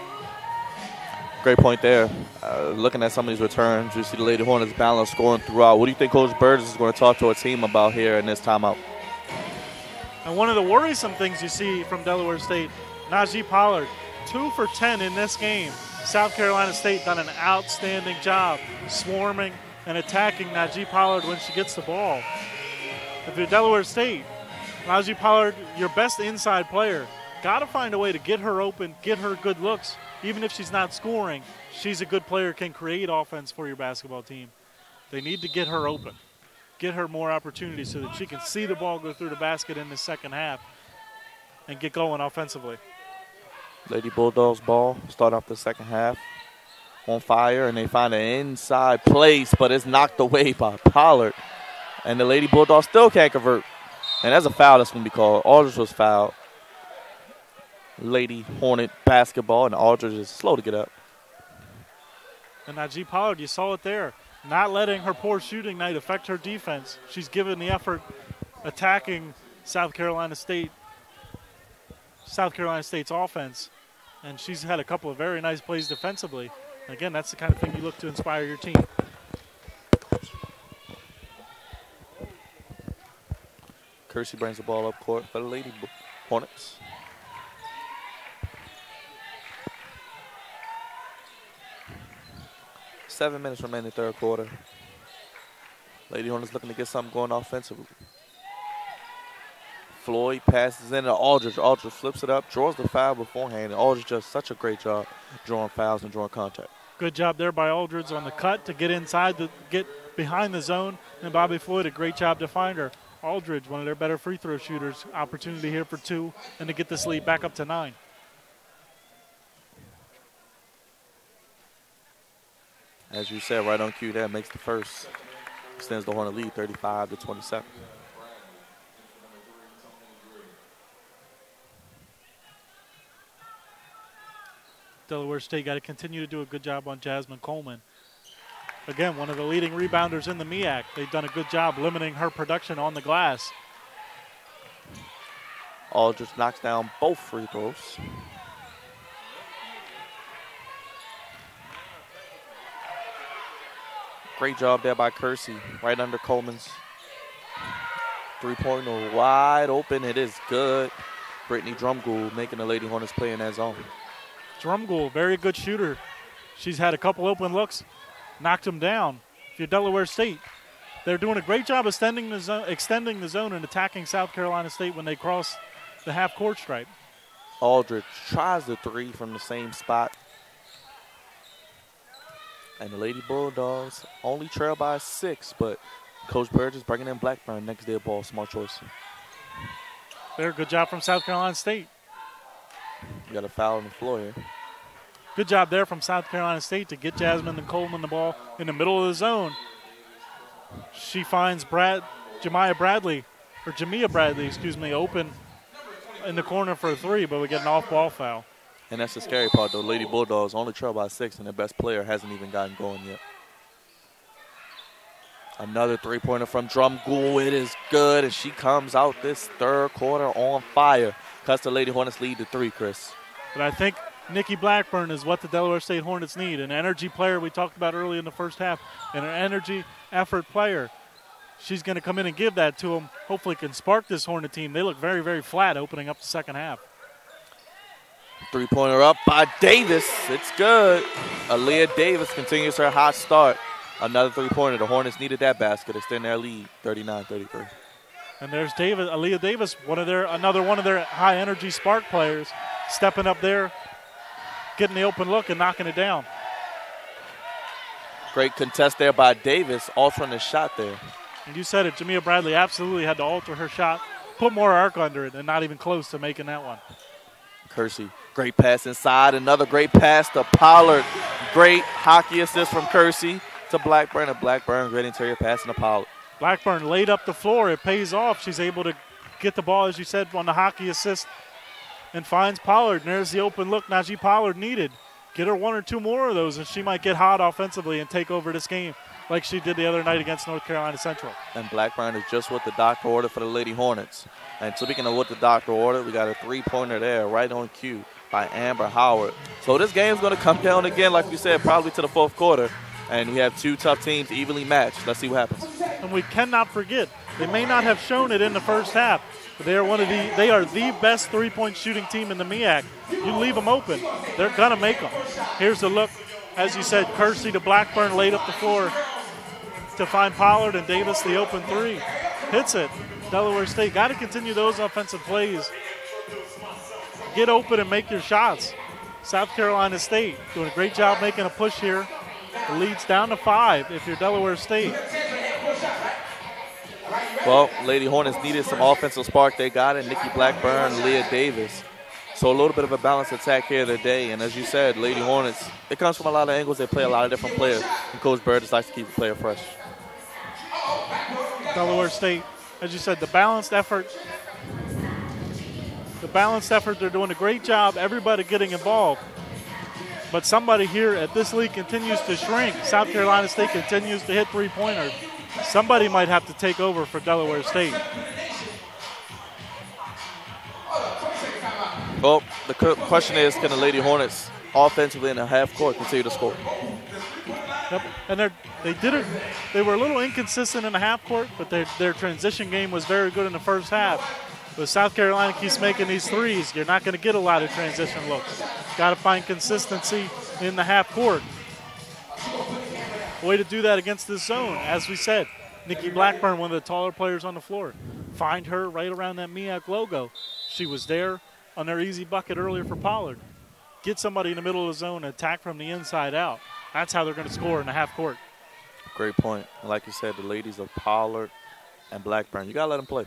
Great point there. Uh, looking at some of these returns, you see the Lady Hornets balance scoring throughout. What do you think Coach Burgess is going to talk to a team about here in this timeout? And one of the worrisome things you see from Delaware State, Najee Pollard, two for ten in this game. South Carolina State done an outstanding job swarming and attacking Najee Pollard when she gets the ball. If you're Delaware State, Najee Pollard, your best inside player, got to find a way to get her open, get her good looks. Even if she's not scoring, she's a good player, can create offense for your basketball team. They need to get her open, get her more opportunities so that she can see the ball go through the basket in the second half and get going offensively. Lady Bulldogs ball start off the second half on fire, and they find an inside place, but it's knocked away by Pollard. And the Lady Bulldogs still can't convert. And that's a foul that's going to be called. Aldridge was fouled. Lady Hornet basketball, and Aldridge is slow to get up. And Najee Pollard, you saw it there, not letting her poor shooting night affect her defense. She's given the effort attacking South Carolina State, South Carolina State's offense, and she's had a couple of very nice plays defensively. And again, that's the kind of thing you look to inspire your team. Kersey brings the ball up court for the Lady Hornets. Seven minutes remaining in the third quarter. Lady Hornets looking to get something going offensively. Floyd passes in to Aldridge. Aldridge flips it up, draws the foul beforehand, and Aldridge does such a great job drawing fouls and drawing contact. Good job there by Aldridge on the cut to get inside, to get behind the zone. And Bobby Floyd, a great job to find her. Aldridge, one of their better free throw shooters. Opportunity here for two and to get this lead back up to nine. As you said, right on cue there, makes the first. Extends the Hornet lead thirty-five to twenty-seven. Delaware State got to continue to do a good job on Jasmine Coleman. Again, one of the leading rebounders in the M E A C. They've done a good job limiting her production on the glass. Aldridge knocks down both free throws. Great job there by Kersey, right under Coleman's three-pointer wide open. It is good. Brittany Drumgoole making the Lady Hornets play in that zone. Drumgoole, very good shooter. She's had a couple open looks, knocked them down. if you're Delaware State. They're doing a great job of extending the zone, extending the zone and attacking South Carolina State when they cross the half-court stripe. Aldridge tries the three from the same spot. And the Lady Bulldogs only trail by six, but Coach Burge is bringing in Blackburn next day ball. Smart choice. There, good job from South Carolina State. You got a foul on the floor here. Good job there from South Carolina State to get Jasmine and Coleman the ball in the middle of the zone. She finds Brad, Jemiah Bradley, or Jamia Bradley, excuse me, open in the corner for a three, but we get an off-ball foul. And that's the scary part, though. Lady Bulldogs only trail by six, and their best player hasn't even gotten going yet. Another three-pointer from Drumgoole. It is good, and she comes out this third quarter on fire. Cuts the Lady Hornets lead to three, Chris. But I think Nikki Blackburn is what the Delaware State Hornets need. An energy player we talked about early in the first half, and an energy effort player. She's going to come in and give that to them. Hopefully can spark this Hornet team. They look very, very flat opening up the second half. Three-pointer up by Davis. It's good. Aaliyah Davis continues her hot start. Another three-pointer. The Hornets needed that basket. Extend their lead, thirty-nine thirty-three. And there's Davis, Aaliyah Davis, one of their another one of their high-energy spark players, stepping up there, getting the open look and knocking it down. Great contest there by Davis, altering the shot there. And you said it, Jamia Bradley absolutely had to alter her shot, put more arc under it, and not even close to making that one. Kersey, great pass inside. Another great pass to Pollard. Great hockey assist from Kersey to Blackburn. And Blackburn, great interior pass to Pollard. Blackburn laid up the floor. It pays off. She's able to get the ball, as you said, on the hockey assist and finds Pollard. And there's the open look Najee Pollard needed. Get her one or two more of those, and she might get hot offensively and take over this game like she did the other night against North Carolina Central. And Blackburn is just what the doctor ordered for the Lady Hornets. And speaking of what the doctor ordered, we got a three-pointer there right on cue by Amber Howard. So this game's going to come down again, like we said, probably to the fourth quarter. And we have two tough teams evenly matched. Let's see what happens. And we cannot forget, they may not have shown it in the first half, but they are one of the they are the best three-point shooting team in the M E A C. You leave them open, they're going to make them. Here's the look. As you said, Kersey to Blackburn laid up the floor to find Pollard, and Davis the open three. Hits it. Delaware State got to continue those offensive plays. Get open and make your shots. South Carolina State doing a great job making a push here. The lead's down to five if you're Delaware State. Well, Lady Hornets needed some offensive spark. They got it. Nikki Blackburn, Leah Davis. So a little bit of a balanced attack here today. And as you said, Lady Hornets, it comes from a lot of angles. They play a lot of different players. And Coach Bird just likes to keep the player fresh. Delaware State, as you said, the balanced effort. The balanced effort, they're doing a great job. Everybody getting involved. But somebody here at this league continues to shrink. South Carolina State continues to hit three-pointers. Somebody might have to take over for Delaware State. Well, the question is, can the Lady Hornets offensively in the half court continue to score? Yep. And they they did it. They were a little inconsistent in the half court, but their their transition game was very good in the first half. But South Carolina keeps making these threes. You're not going to get a lot of transition looks. Got to find consistency in the half court. Way to do that against this zone. As we said, Nikki Blackburn, one of the taller players on the floor. Find her right around that M E A C logo. She was there on their easy bucket earlier for Pollard. Get somebody in the middle of the zone and attack from the inside out. That's how they're going to score in the half court. Great point. And like you said, the ladies of Pollard and Blackburn, you got to let them play.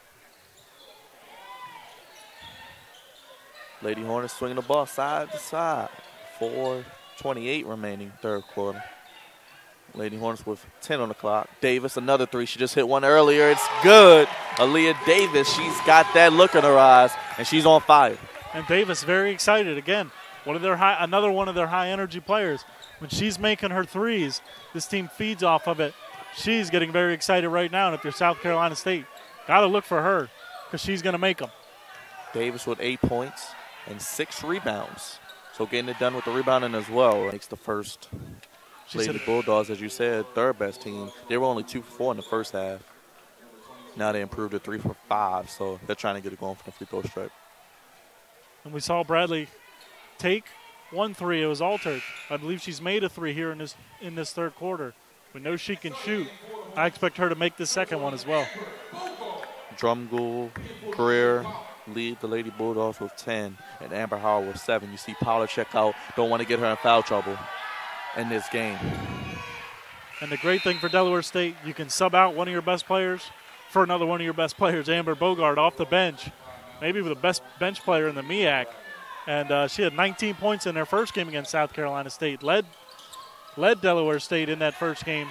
Lady Hornets swinging the ball side to side. four twenty-eight remaining third quarter. Lady Hornets with ten on the clock. Davis, another three. She just hit one earlier. It's good. Aaliyah Davis, she's got that look in her eyes, and she's on fire. And Davis very excited. Again, one of their high, another one of their high-energy players. When she's making her threes, this team feeds off of it. She's getting very excited right now, and if you're South Carolina State, got to look for her because she's going to make them. Davis with eight points and six rebounds. So getting it done with the rebounding as well makes the first She Lady said, Bulldogs, as you said, third best team. They were only two for four in the first half. Now they improved to three for five, so they're trying to get it going from the free throw stripe. and we saw Bradley take one three. It was altered. I believe she's made a three here in this in this third quarter. We know she can shoot. I expect her to make the second one as well. Drumgoole, Greer lead the Lady Bulldogs with ten, and Amber Howard with seven. You see Paula check out. Don't want to get her in foul trouble in this game. And the great thing for Delaware State, you can sub out one of your best players for another one of your best players, Amber Bogart, off the bench. Maybe the best bench player in the M E A C. And uh, she had nineteen points in their first game against South Carolina State. Led, led Delaware State in that first game.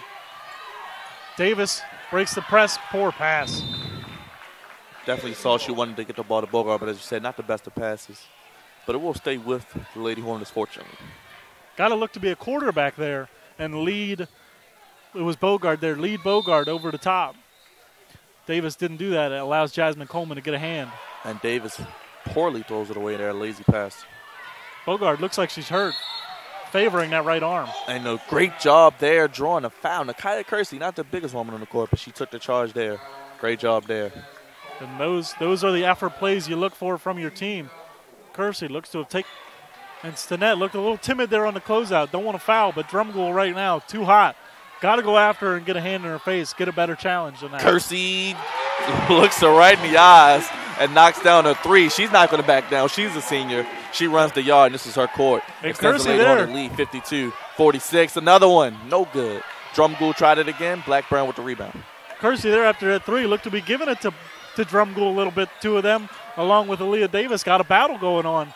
Davis breaks the press, poor pass. Definitely saw she wanted to get the ball to Bogart, but as you said, not the best of passes. But it will stay with the Lady Hornets, fortunately. Got to look to be a quarterback there and lead. It was Bogart there, lead Bogart over the top. Davis didn't do that. It allows Jasmine Coleman to get a hand. And Davis poorly throws it away there, a lazy pass. Bogart looks like she's hurt, favoring that right arm. And a great job there drawing a foul. Nakia Kersey, not the biggest woman on the court, but she took the charge there. Great job there. And those those are the effort plays you look for from your team. Kersey looks to have taken, and Stinnett looked a little timid there on the closeout. Don't want to foul, but Drumgoole right now, too hot. Got to go after her and get a hand in her face, get a better challenge than that. Kersey looks her right in the eyes and knocks down a three. She's not going to back down. She's a senior. She runs the yard, and this is her court. And Extends Kersey the there. lead, fifty-two forty-six. Another one, no good. Drumgoole tried it again. Blackburn with the rebound. Kersey there after that three looked to be giving it to, to Drumgoole a little bit. Two of them, along with Aaliyah Davis, got a battle going on.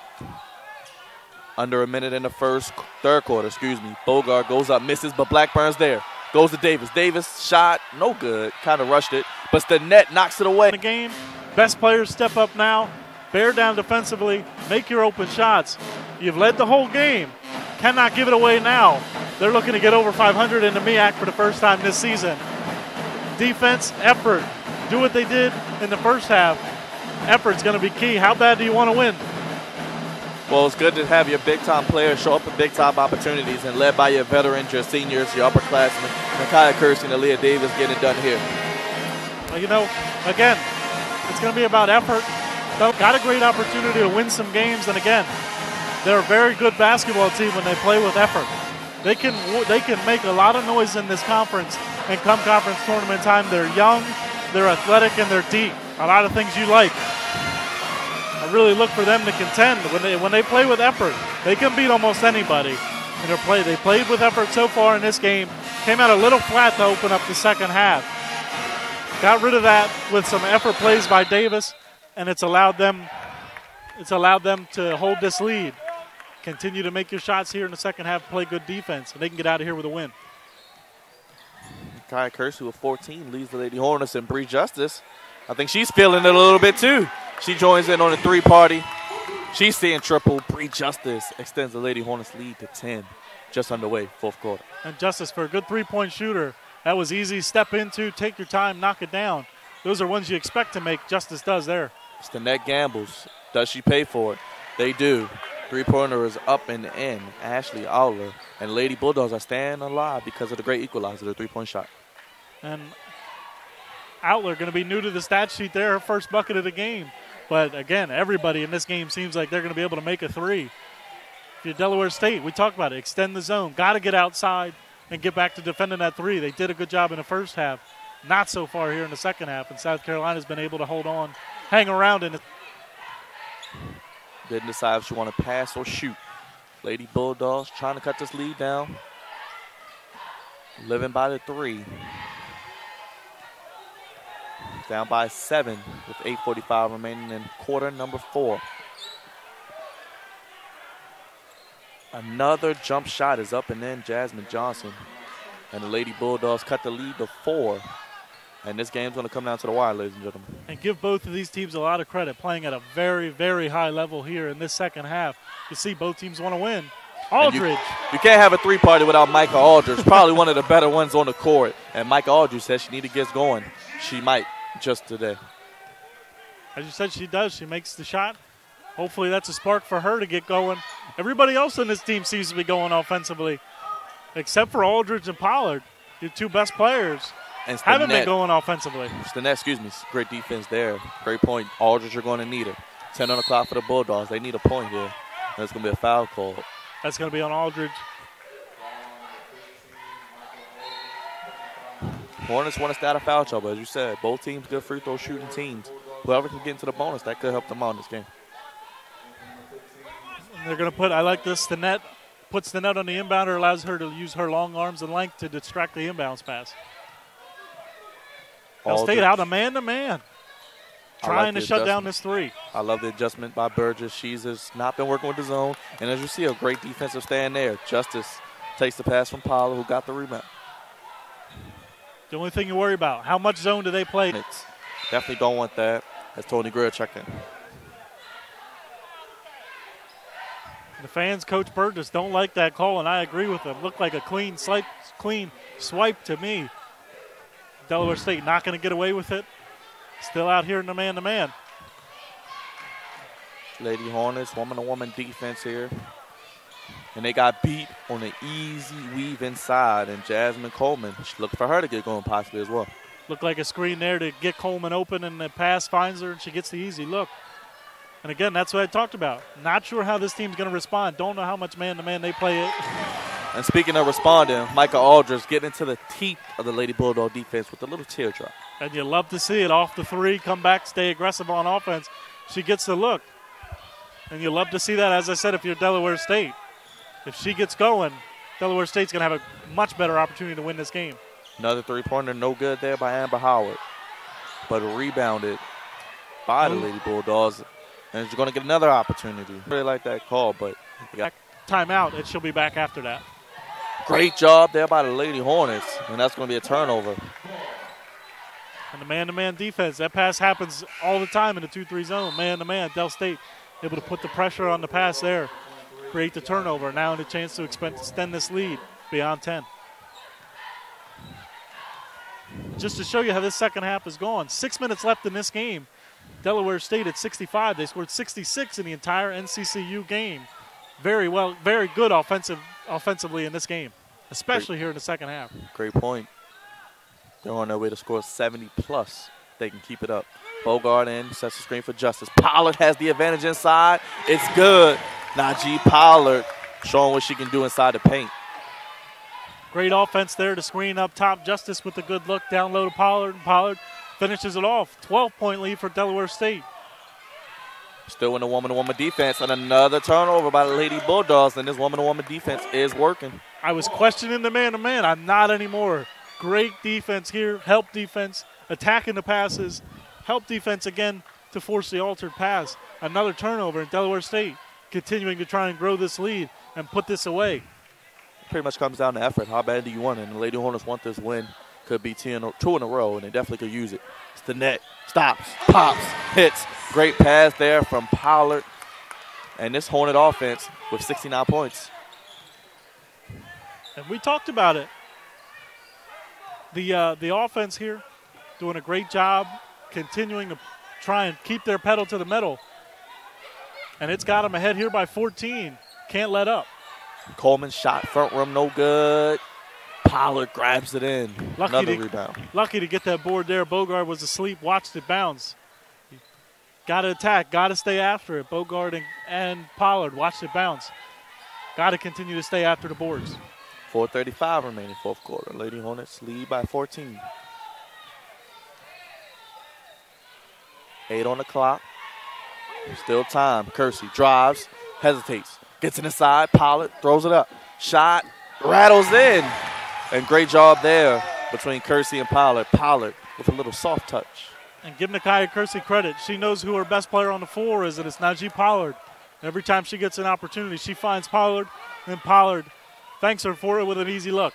Under a minute in the first, third quarter, excuse me. Bogart goes up, misses, but Blackburn's there. Goes to Davis. Davis shot, no good. Kind of rushed it, but the net knocks it away. The game, best players step up now. Bear down defensively. Make your open shots. You've led the whole game. Cannot give it away now. They're looking to get over five hundred in the M E A C for the first time this season. Defense, effort. Do what they did in the first half. Effort's going to be key. How bad do you want to win? Well, it's good to have your big-time players show up in big-time opportunities and led by your veterans, your seniors, your upperclassmen. Nakia Kersey and Aaliyah Davis getting it done here. Well, you know, again, it's going to be about effort. They've got a great opportunity to win some games, and again, they're a very good basketball team when they play with effort. They can they can make a lot of noise in this conference, and come conference tournament time, they're young, they're athletic, and they're deep. A lot of things you like. I really look for them to contend. When they when they play with effort, they can beat almost anybody in their play. They played with effort so far in this game. Came out a little flat to open up the second half. Got rid of that with some effort plays by Davis, and it's allowed them it's allowed them to hold this lead. Continue to make your shots here in the second half, play good defense, and they can get out of here with a win. Nakia Kersey with fourteen leads the Lady Hornets, and Bree Justice, I think she's feeling it a little bit too. She joins in on the three party. She's seeing triple. Bree Justice extends the Lady Hornets lead to ten. Just underway, fourth quarter. And Justice, for a good three-point shooter, that was easy. Step into, take your time, knock it down. Those are ones you expect to make. Justice does there. It's the net gambles. Does she pay for it? They do. Three-pointer is up and in. Ashley Outler and Lady Bulldogs are staying alive because of the great equalizer, the three-point shot. And Outler going to be new to the stat sheet there, her first bucket of the game. But, again, everybody in this game seems like they're going to be able to make a three. If you're Delaware State, we talked about it, extend the zone. Got to get outside and get back to defending that three. They did a good job in the first half. Not so far here in the second half, and South Carolina's been able to hold on, hang around in it. Didn't decide if she want to pass or shoot. Lady Bulldogs trying to cut this lead down. Living by the three. Down by seven with eight forty-five remaining in quarter number four. Another jump shot is up and in. Jasmine Johnson. And the Lady Bulldogs cut the lead to four. And this game's going to come down to the wire, ladies and gentlemen. And give both of these teams a lot of credit, playing at a very, very high level here in this second half. You see both teams want to win. Aldridge. You, you can't have a three-party without Micah Aldridge. Probably one of the better ones on the court. And Micah Aldridge says she need to get going. She might just today. As you said, she does. She makes the shot. Hopefully that's a spark for her to get going. Everybody else on this team seems to be going offensively, except for Aldridge and Pollard, your two best players. And haven't been going offensively. Stinnett, excuse me, great defense there. Great point. Aldridge are going to need it. ten on the clock for the Bulldogs. They need a point here. There's going to be a foul call. That's going to be on Aldridge. Hornets want to stay out of foul trouble, as you said. Both teams good free throw shooting teams. Whoever can get into the bonus, that could help them out in this game. And they're going to put, I like this, the net, puts the net on the inbounder, allows her to use her long arms and length to distract the inbounds pass. Cal State out of man-to-man, trying like to shut adjustment. down this three. I love the adjustment by Burgess. She's has not been working with the zone. And as you see, a great defensive stand there. Justice takes the pass from Pollard, who got the rebound. The only thing you worry about, how much zone do they play? It's definitely don't want that, as Tony Greer checked in. The fans, Coach Burgess, don't like that call, and I agree with them. Looked like a clean swipe, clean swipe to me. Delaware State not going to get away with it. Still out here in the man-to-man. Lady Hornets, woman-to-woman defense here. And they got beat on an easy weave inside, and Jasmine Coleman, look for her to get going possibly as well. Looked like a screen there to get Coleman open, and the pass finds her, and she gets the easy look. And again, that's what I talked about. Not sure how this team's going to respond. Don't know how much man-to-man they play it. And speaking of responding, Micah Aldridge getting into the teeth of the Lady Bulldog defense with a little teardrop. And you love to see it off the three, come back, stay aggressive on offense. She gets the look. And you love to see that, as I said, if you're Delaware State. If she gets going, Delaware State's going to have a much better opportunity to win this game. Another three-pointer, no good there by Amber Howard. But rebounded by the Lady Bulldogs. And she's going to get another opportunity. Really like that call, but you got timeout, and she'll be back after that. Great job there by the Lady Hornets, and that's going to be a turnover. And the man-to-man defense, that pass happens all the time in the two three zone. Man-to-man, Del State able to put the pressure on the pass there, create the turnover. Now a chance to extend this lead beyond ten. Just to show you how this second half is going, six minutes left in this game. Delaware State at sixty-five. They scored sixty-six in the entire N C C U game. Very well, very good offensive, offensively in this game, especially Great. here in the second half. Great point. They're on their way to score seventy plus. They can keep it up. Bogart in, sets the screen for Justice. Pollard has the advantage inside. It's good. Najee Pollard showing what she can do inside the paint. Great offense there to screen up top. Justice with a good look down low to Pollard, and Pollard finishes it off. twelve-point lead for Delaware State. Still in the woman-to-woman defense, and another turnover by the Lady Bulldogs, and this woman-to-woman defense is working. I was questioning the man-to-man. I'm not anymore. Great defense here, help defense, attacking the passes, help defense again to force the altered pass. Another turnover in Delaware State, continuing to try and grow this lead and put this away. Pretty much comes down to effort. How bad do you want it? And the Lady Hornets want this win. Could be two in a, two in a row, and they definitely could use it. It's the net. Stops, pops, hits. Great pass there from Pollard. And this Hornet offense with sixty-nine points. And we talked about it. The, uh, the offense here doing a great job continuing to try and keep their pedal to the metal. And it's got them ahead here by fourteen. Can't let up. Coleman shot front rim, no good. Pollard grabs it in. Lucky Another to, rebound. Lucky to get that board there. Bogart was asleep, watched it bounce. Got to attack, got to stay after it. Bogart and, and Pollard watched it bounce. Got to continue to stay after the boards. four thirty-five remaining fourth quarter. Lady Hornets lead by fourteen. Eight on the clock. Still time. Kersey drives, hesitates, gets it inside. Pollard throws it up. Shot rattles in. And great job there between Kersey and Pollard. Pollard with a little soft touch. And give Nakia Kersey credit. She knows who her best player on the floor is, and it's Najee Pollard. Every time she gets an opportunity, she finds Pollard, and Pollard thanks her for it with an easy look.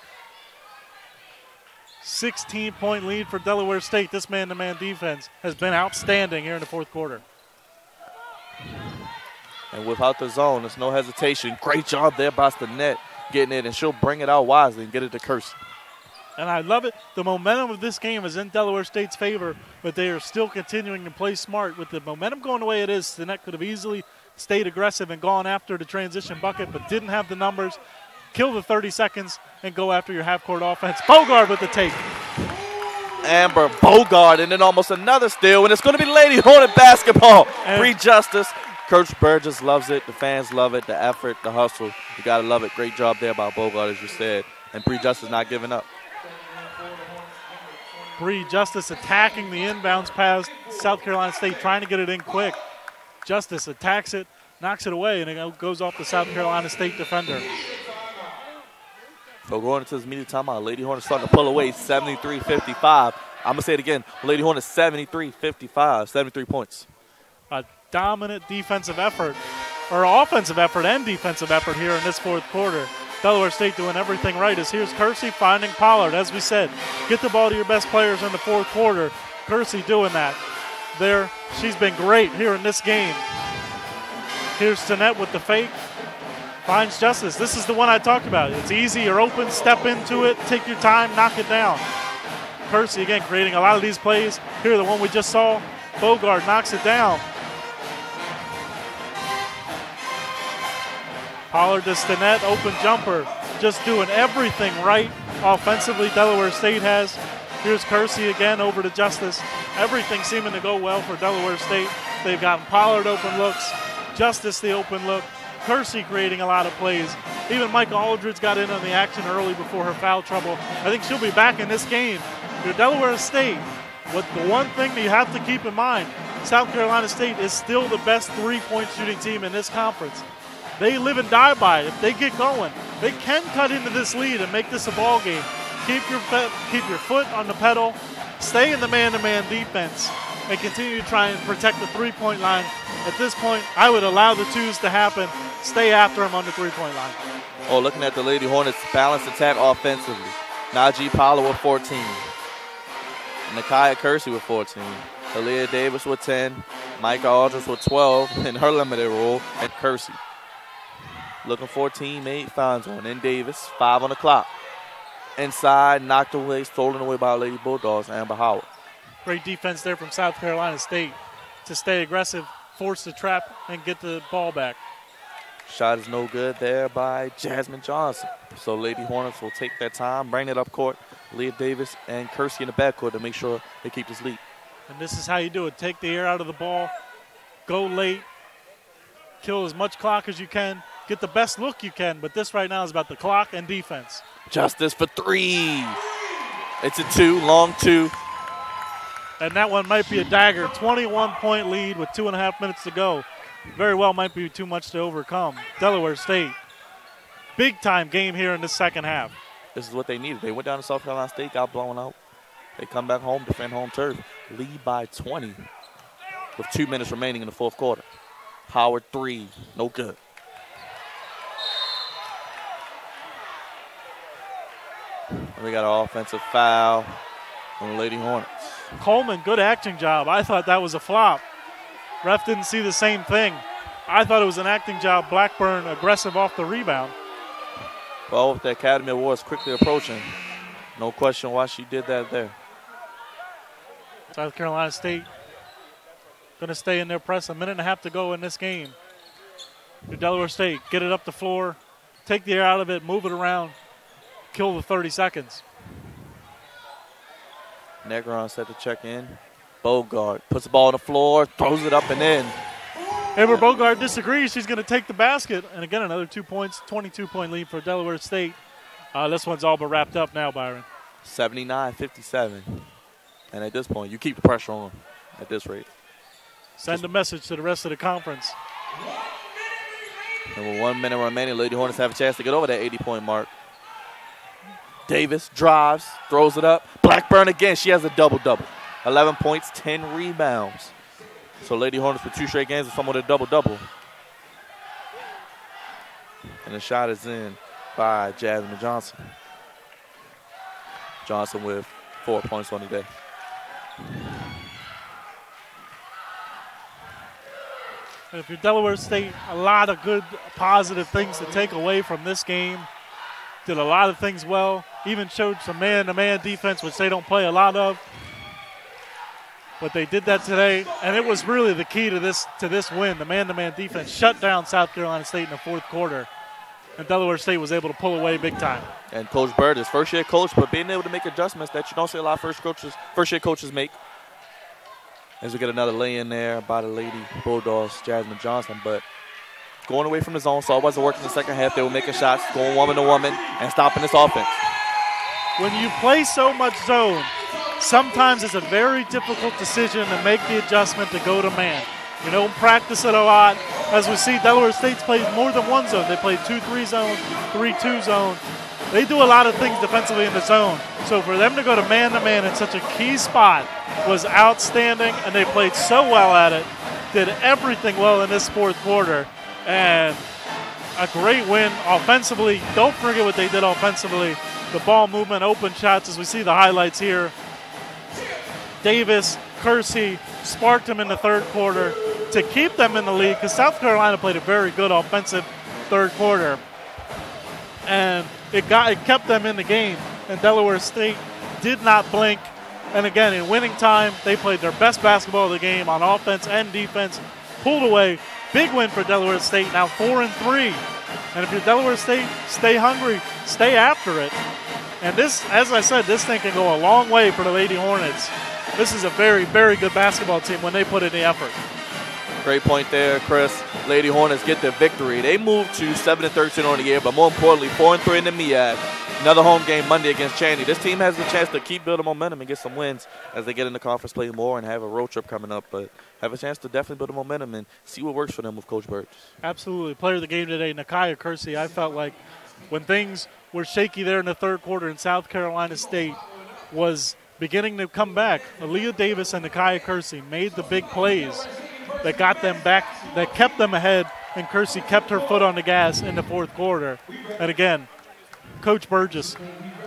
sixteen-point lead for Delaware State. This man-to-man defense has been outstanding here in the fourth quarter. And without the zone, there's no hesitation. Great job there by Stinnett getting it, and she'll bring it out wisely and get it to Kersey. And I love it. The momentum of this game is in Delaware State's favor, but they are still continuing to play smart. With the momentum going the way it is, Stinnett could have easily stayed aggressive and gone after the transition bucket, but didn't have the numbers. Kill the thirty seconds and go after your half-court offense. Bogart with the take. Amber Bogart, and then almost another steal, and it's going to be Lady Hornet basketball. And Bree Justice. Coach Burgess loves it. The fans love it. The effort, the hustle. You got to love it. Great job there by Bogart, as you said. And Bree Justice not giving up. Bree Justice attacking the inbounds pass. South Carolina State trying to get it in quick. Justice attacks it, knocks it away, and it goes off the South Carolina State defender. So going into this media timeout, Lady Hornets starting to pull away seventy-three fifty-five. I'm going to say it again. Lady Hornets seventy-three fifty-five, seventy-three points. A dominant defensive effort, or offensive effort and defensive effort here in this fourth quarter. Delaware State doing everything right as here's Kersey finding Pollard. As we said, get the ball to your best players in the fourth quarter. Kersey doing that. There, she's been great here in this game. Here's Tanette with the fake. Finds Justice. This is the one I talked about. It's easy. You're open. Step into it. Take your time. Knock it down. Kersey, again, creating a lot of these plays. Here, the one we just saw. Bogard knocks it down. Pollard to Stinnett, open jumper. Just doing everything right offensively. Delaware State has. Here's Kersey again over to Justice. Everything seeming to go well for Delaware State. They've gotten Pollard open looks. Justice the open look. Kersey creating a lot of plays. Even Micah Aldridge got in on the action early before her foul trouble. I think she'll be back in this game. Your Delaware State, what the one thing that you have to keep in mind, South Carolina State is still the best three-point shooting team in this conference. They live and die by it. If they get going, they can cut into this lead and make this a ball game. Keep your fe- keep your foot on the pedal, stay in the man-to-man defense, and continue to try and protect the three-point line. At this point, I would allow the twos to happen. Stay after them on the three-point line. Oh, looking at the Lady Hornets' balanced attack offensively. Najee Pollard with fourteen. Nakia Kersey with fourteen. Aaliyah Davis with ten. Micah Aldridge with twelve in her limited role. And Kersey looking for a teammate. Finds one in Davis. Five on the clock. Inside, knocked away, stolen away by Lady Bulldogs, Amber Howard. Great defense there from South Carolina State to stay aggressive, force the trap, and get the ball back. Shot is no good there by Jasmine Johnson. So Lady Hornets will take their time, bring it up court. Leah Davis and Kersey in the backcourt to make sure they keep this lead. And this is how you do it. Take the air out of the ball, go late, kill as much clock as you can, get the best look you can, but this right now is about the clock and defense. Justice for three. It's a two, long two. And that one might be a dagger. twenty-one point lead with two and a half minutes to go. Very well might be too much to overcome. Delaware State, big time game here in the second half. This is what they needed. They went down to South Carolina State, got blown out. They come back home, defend home turf, lead by twenty with two minutes remaining in the fourth quarter. Howard three, no good. And we got an offensive foul on the Lady Hornets. Coleman, good acting job. I thought that was a flop. Ref didn't see the same thing. I thought it was an acting job. Blackburn aggressive off the rebound. Well, with the Academy Awards quickly approaching, no question why she did that there. South Carolina State going to stay in their press. A minute and a half to go in this game. Your Delaware State, get it up the floor, take the air out of it, move it around, kill the thirty seconds. Negron set to check in. Bogard puts the ball on the floor, throws it up and in. Amber Bogard disagrees. She's going to take the basket. And again, another two points, twenty-two point lead for Delaware State. Uh, this one's all but wrapped up now, Byron. seventy-nine fifty-seven. And at this point, you keep the pressure on at this rate. Send a message to the rest of the conference. And with one minute remaining, Lady Hornets have a chance to get over that eighty point mark. Davis drives, throws it up. Blackburn again. She has a double-double. eleven points, ten rebounds. So Lady Hornets with two straight games with someone with a double-double. And the shot is in by Jasmine Johnson. Johnson with four points on the day. If you're Delaware State, a lot of good, positive things to take away from this game. Did a lot of things well. Even showed some man-to-man defense, which they don't play a lot of. But they did that today, and it was really the key to this to this win. The man-to-man defense shut down South Carolina State in the fourth quarter, and Delaware State was able to pull away big time. And Coach Bird is first-year coach, but being able to make adjustments that you don't see a lot of first coaches, first-year coaches make. As we get another lay-in there by the Lady Bulldogs, Jasmine Johnson, but going away from the zone, so it wasn't working in the second half. They were making shots, going woman to woman, and stopping this offense. When you play so much zone, sometimes it's a very difficult decision to make the adjustment to go to man. You don't practice it a lot. As we see, Delaware State's played more than one zone. They played two three zone, three two zone. They do a lot of things defensively in the zone. So for them to go to man-to-man in such a key spot was outstanding, and they played so well at it, did everything well in this fourth quarter, and a great win offensively. Don't forget what they did offensively. The ball movement, open shots, as we see the highlights here. Davis, Kersey sparked them in the third quarter to keep them in the lead because South Carolina played a very good offensive third quarter. And it got it kept them in the game, and Delaware State did not blink. And again, in winning time, they played their best basketball of the game on offense and defense, pulled away. Big win for Delaware State, now four and three. And if you're Delaware State, stay hungry, stay after it. And this, as I said, this thing can go a long way for the Lady Hornets. This is a very, very good basketball team when they put in the effort. Great point there, Chris. Lady Hornets get their victory. They moved to seven and thirteen on the year, but more importantly, four and three in the M E A C. Another home game Monday against Chaney. This team has the chance to keep building momentum and get some wins as they get in the conference play more and have a road trip coming up. But have a chance to definitely build a momentum and see what works for them with Coach Burgess. Absolutely. Player of the game today, Nakia Kersey. I felt like when things were shaky there in the third quarter in South Carolina State was beginning to come back. Aaliyah Davis and Nakia Kersey made the big plays that got them back, that kept them ahead, and Kersey kept her foot on the gas in the fourth quarter. And again, Coach Burgess,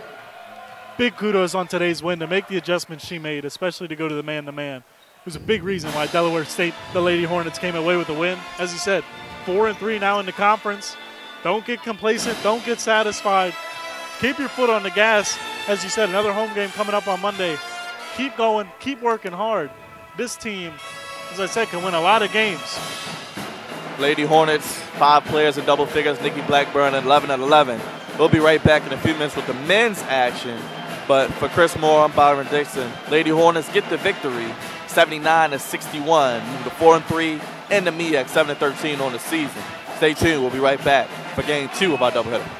big kudos on today's win to make the adjustments she made, especially to go to the man-to-man. It was a big reason why Delaware State, the Lady Hornets, came away with the win. As he said, four and three now in the conference. Don't get complacent. Don't get satisfied. Keep your foot on the gas. As you said, another home game coming up on Monday. Keep going. Keep working hard. This team, as I said, can win a lot of games. Lady Hornets, five players in double figures. Nikki Blackburn at eleven at eleven. We'll be right back in a few minutes with the men's action. But for Chris Moore, I'm Byron Dixon. Lady Hornets get the victory, seventy-nine to sixty-one. Move to four and three in the M E A C, seven and thirteen on the season. Stay tuned. We'll be right back for game two of our doubleheader.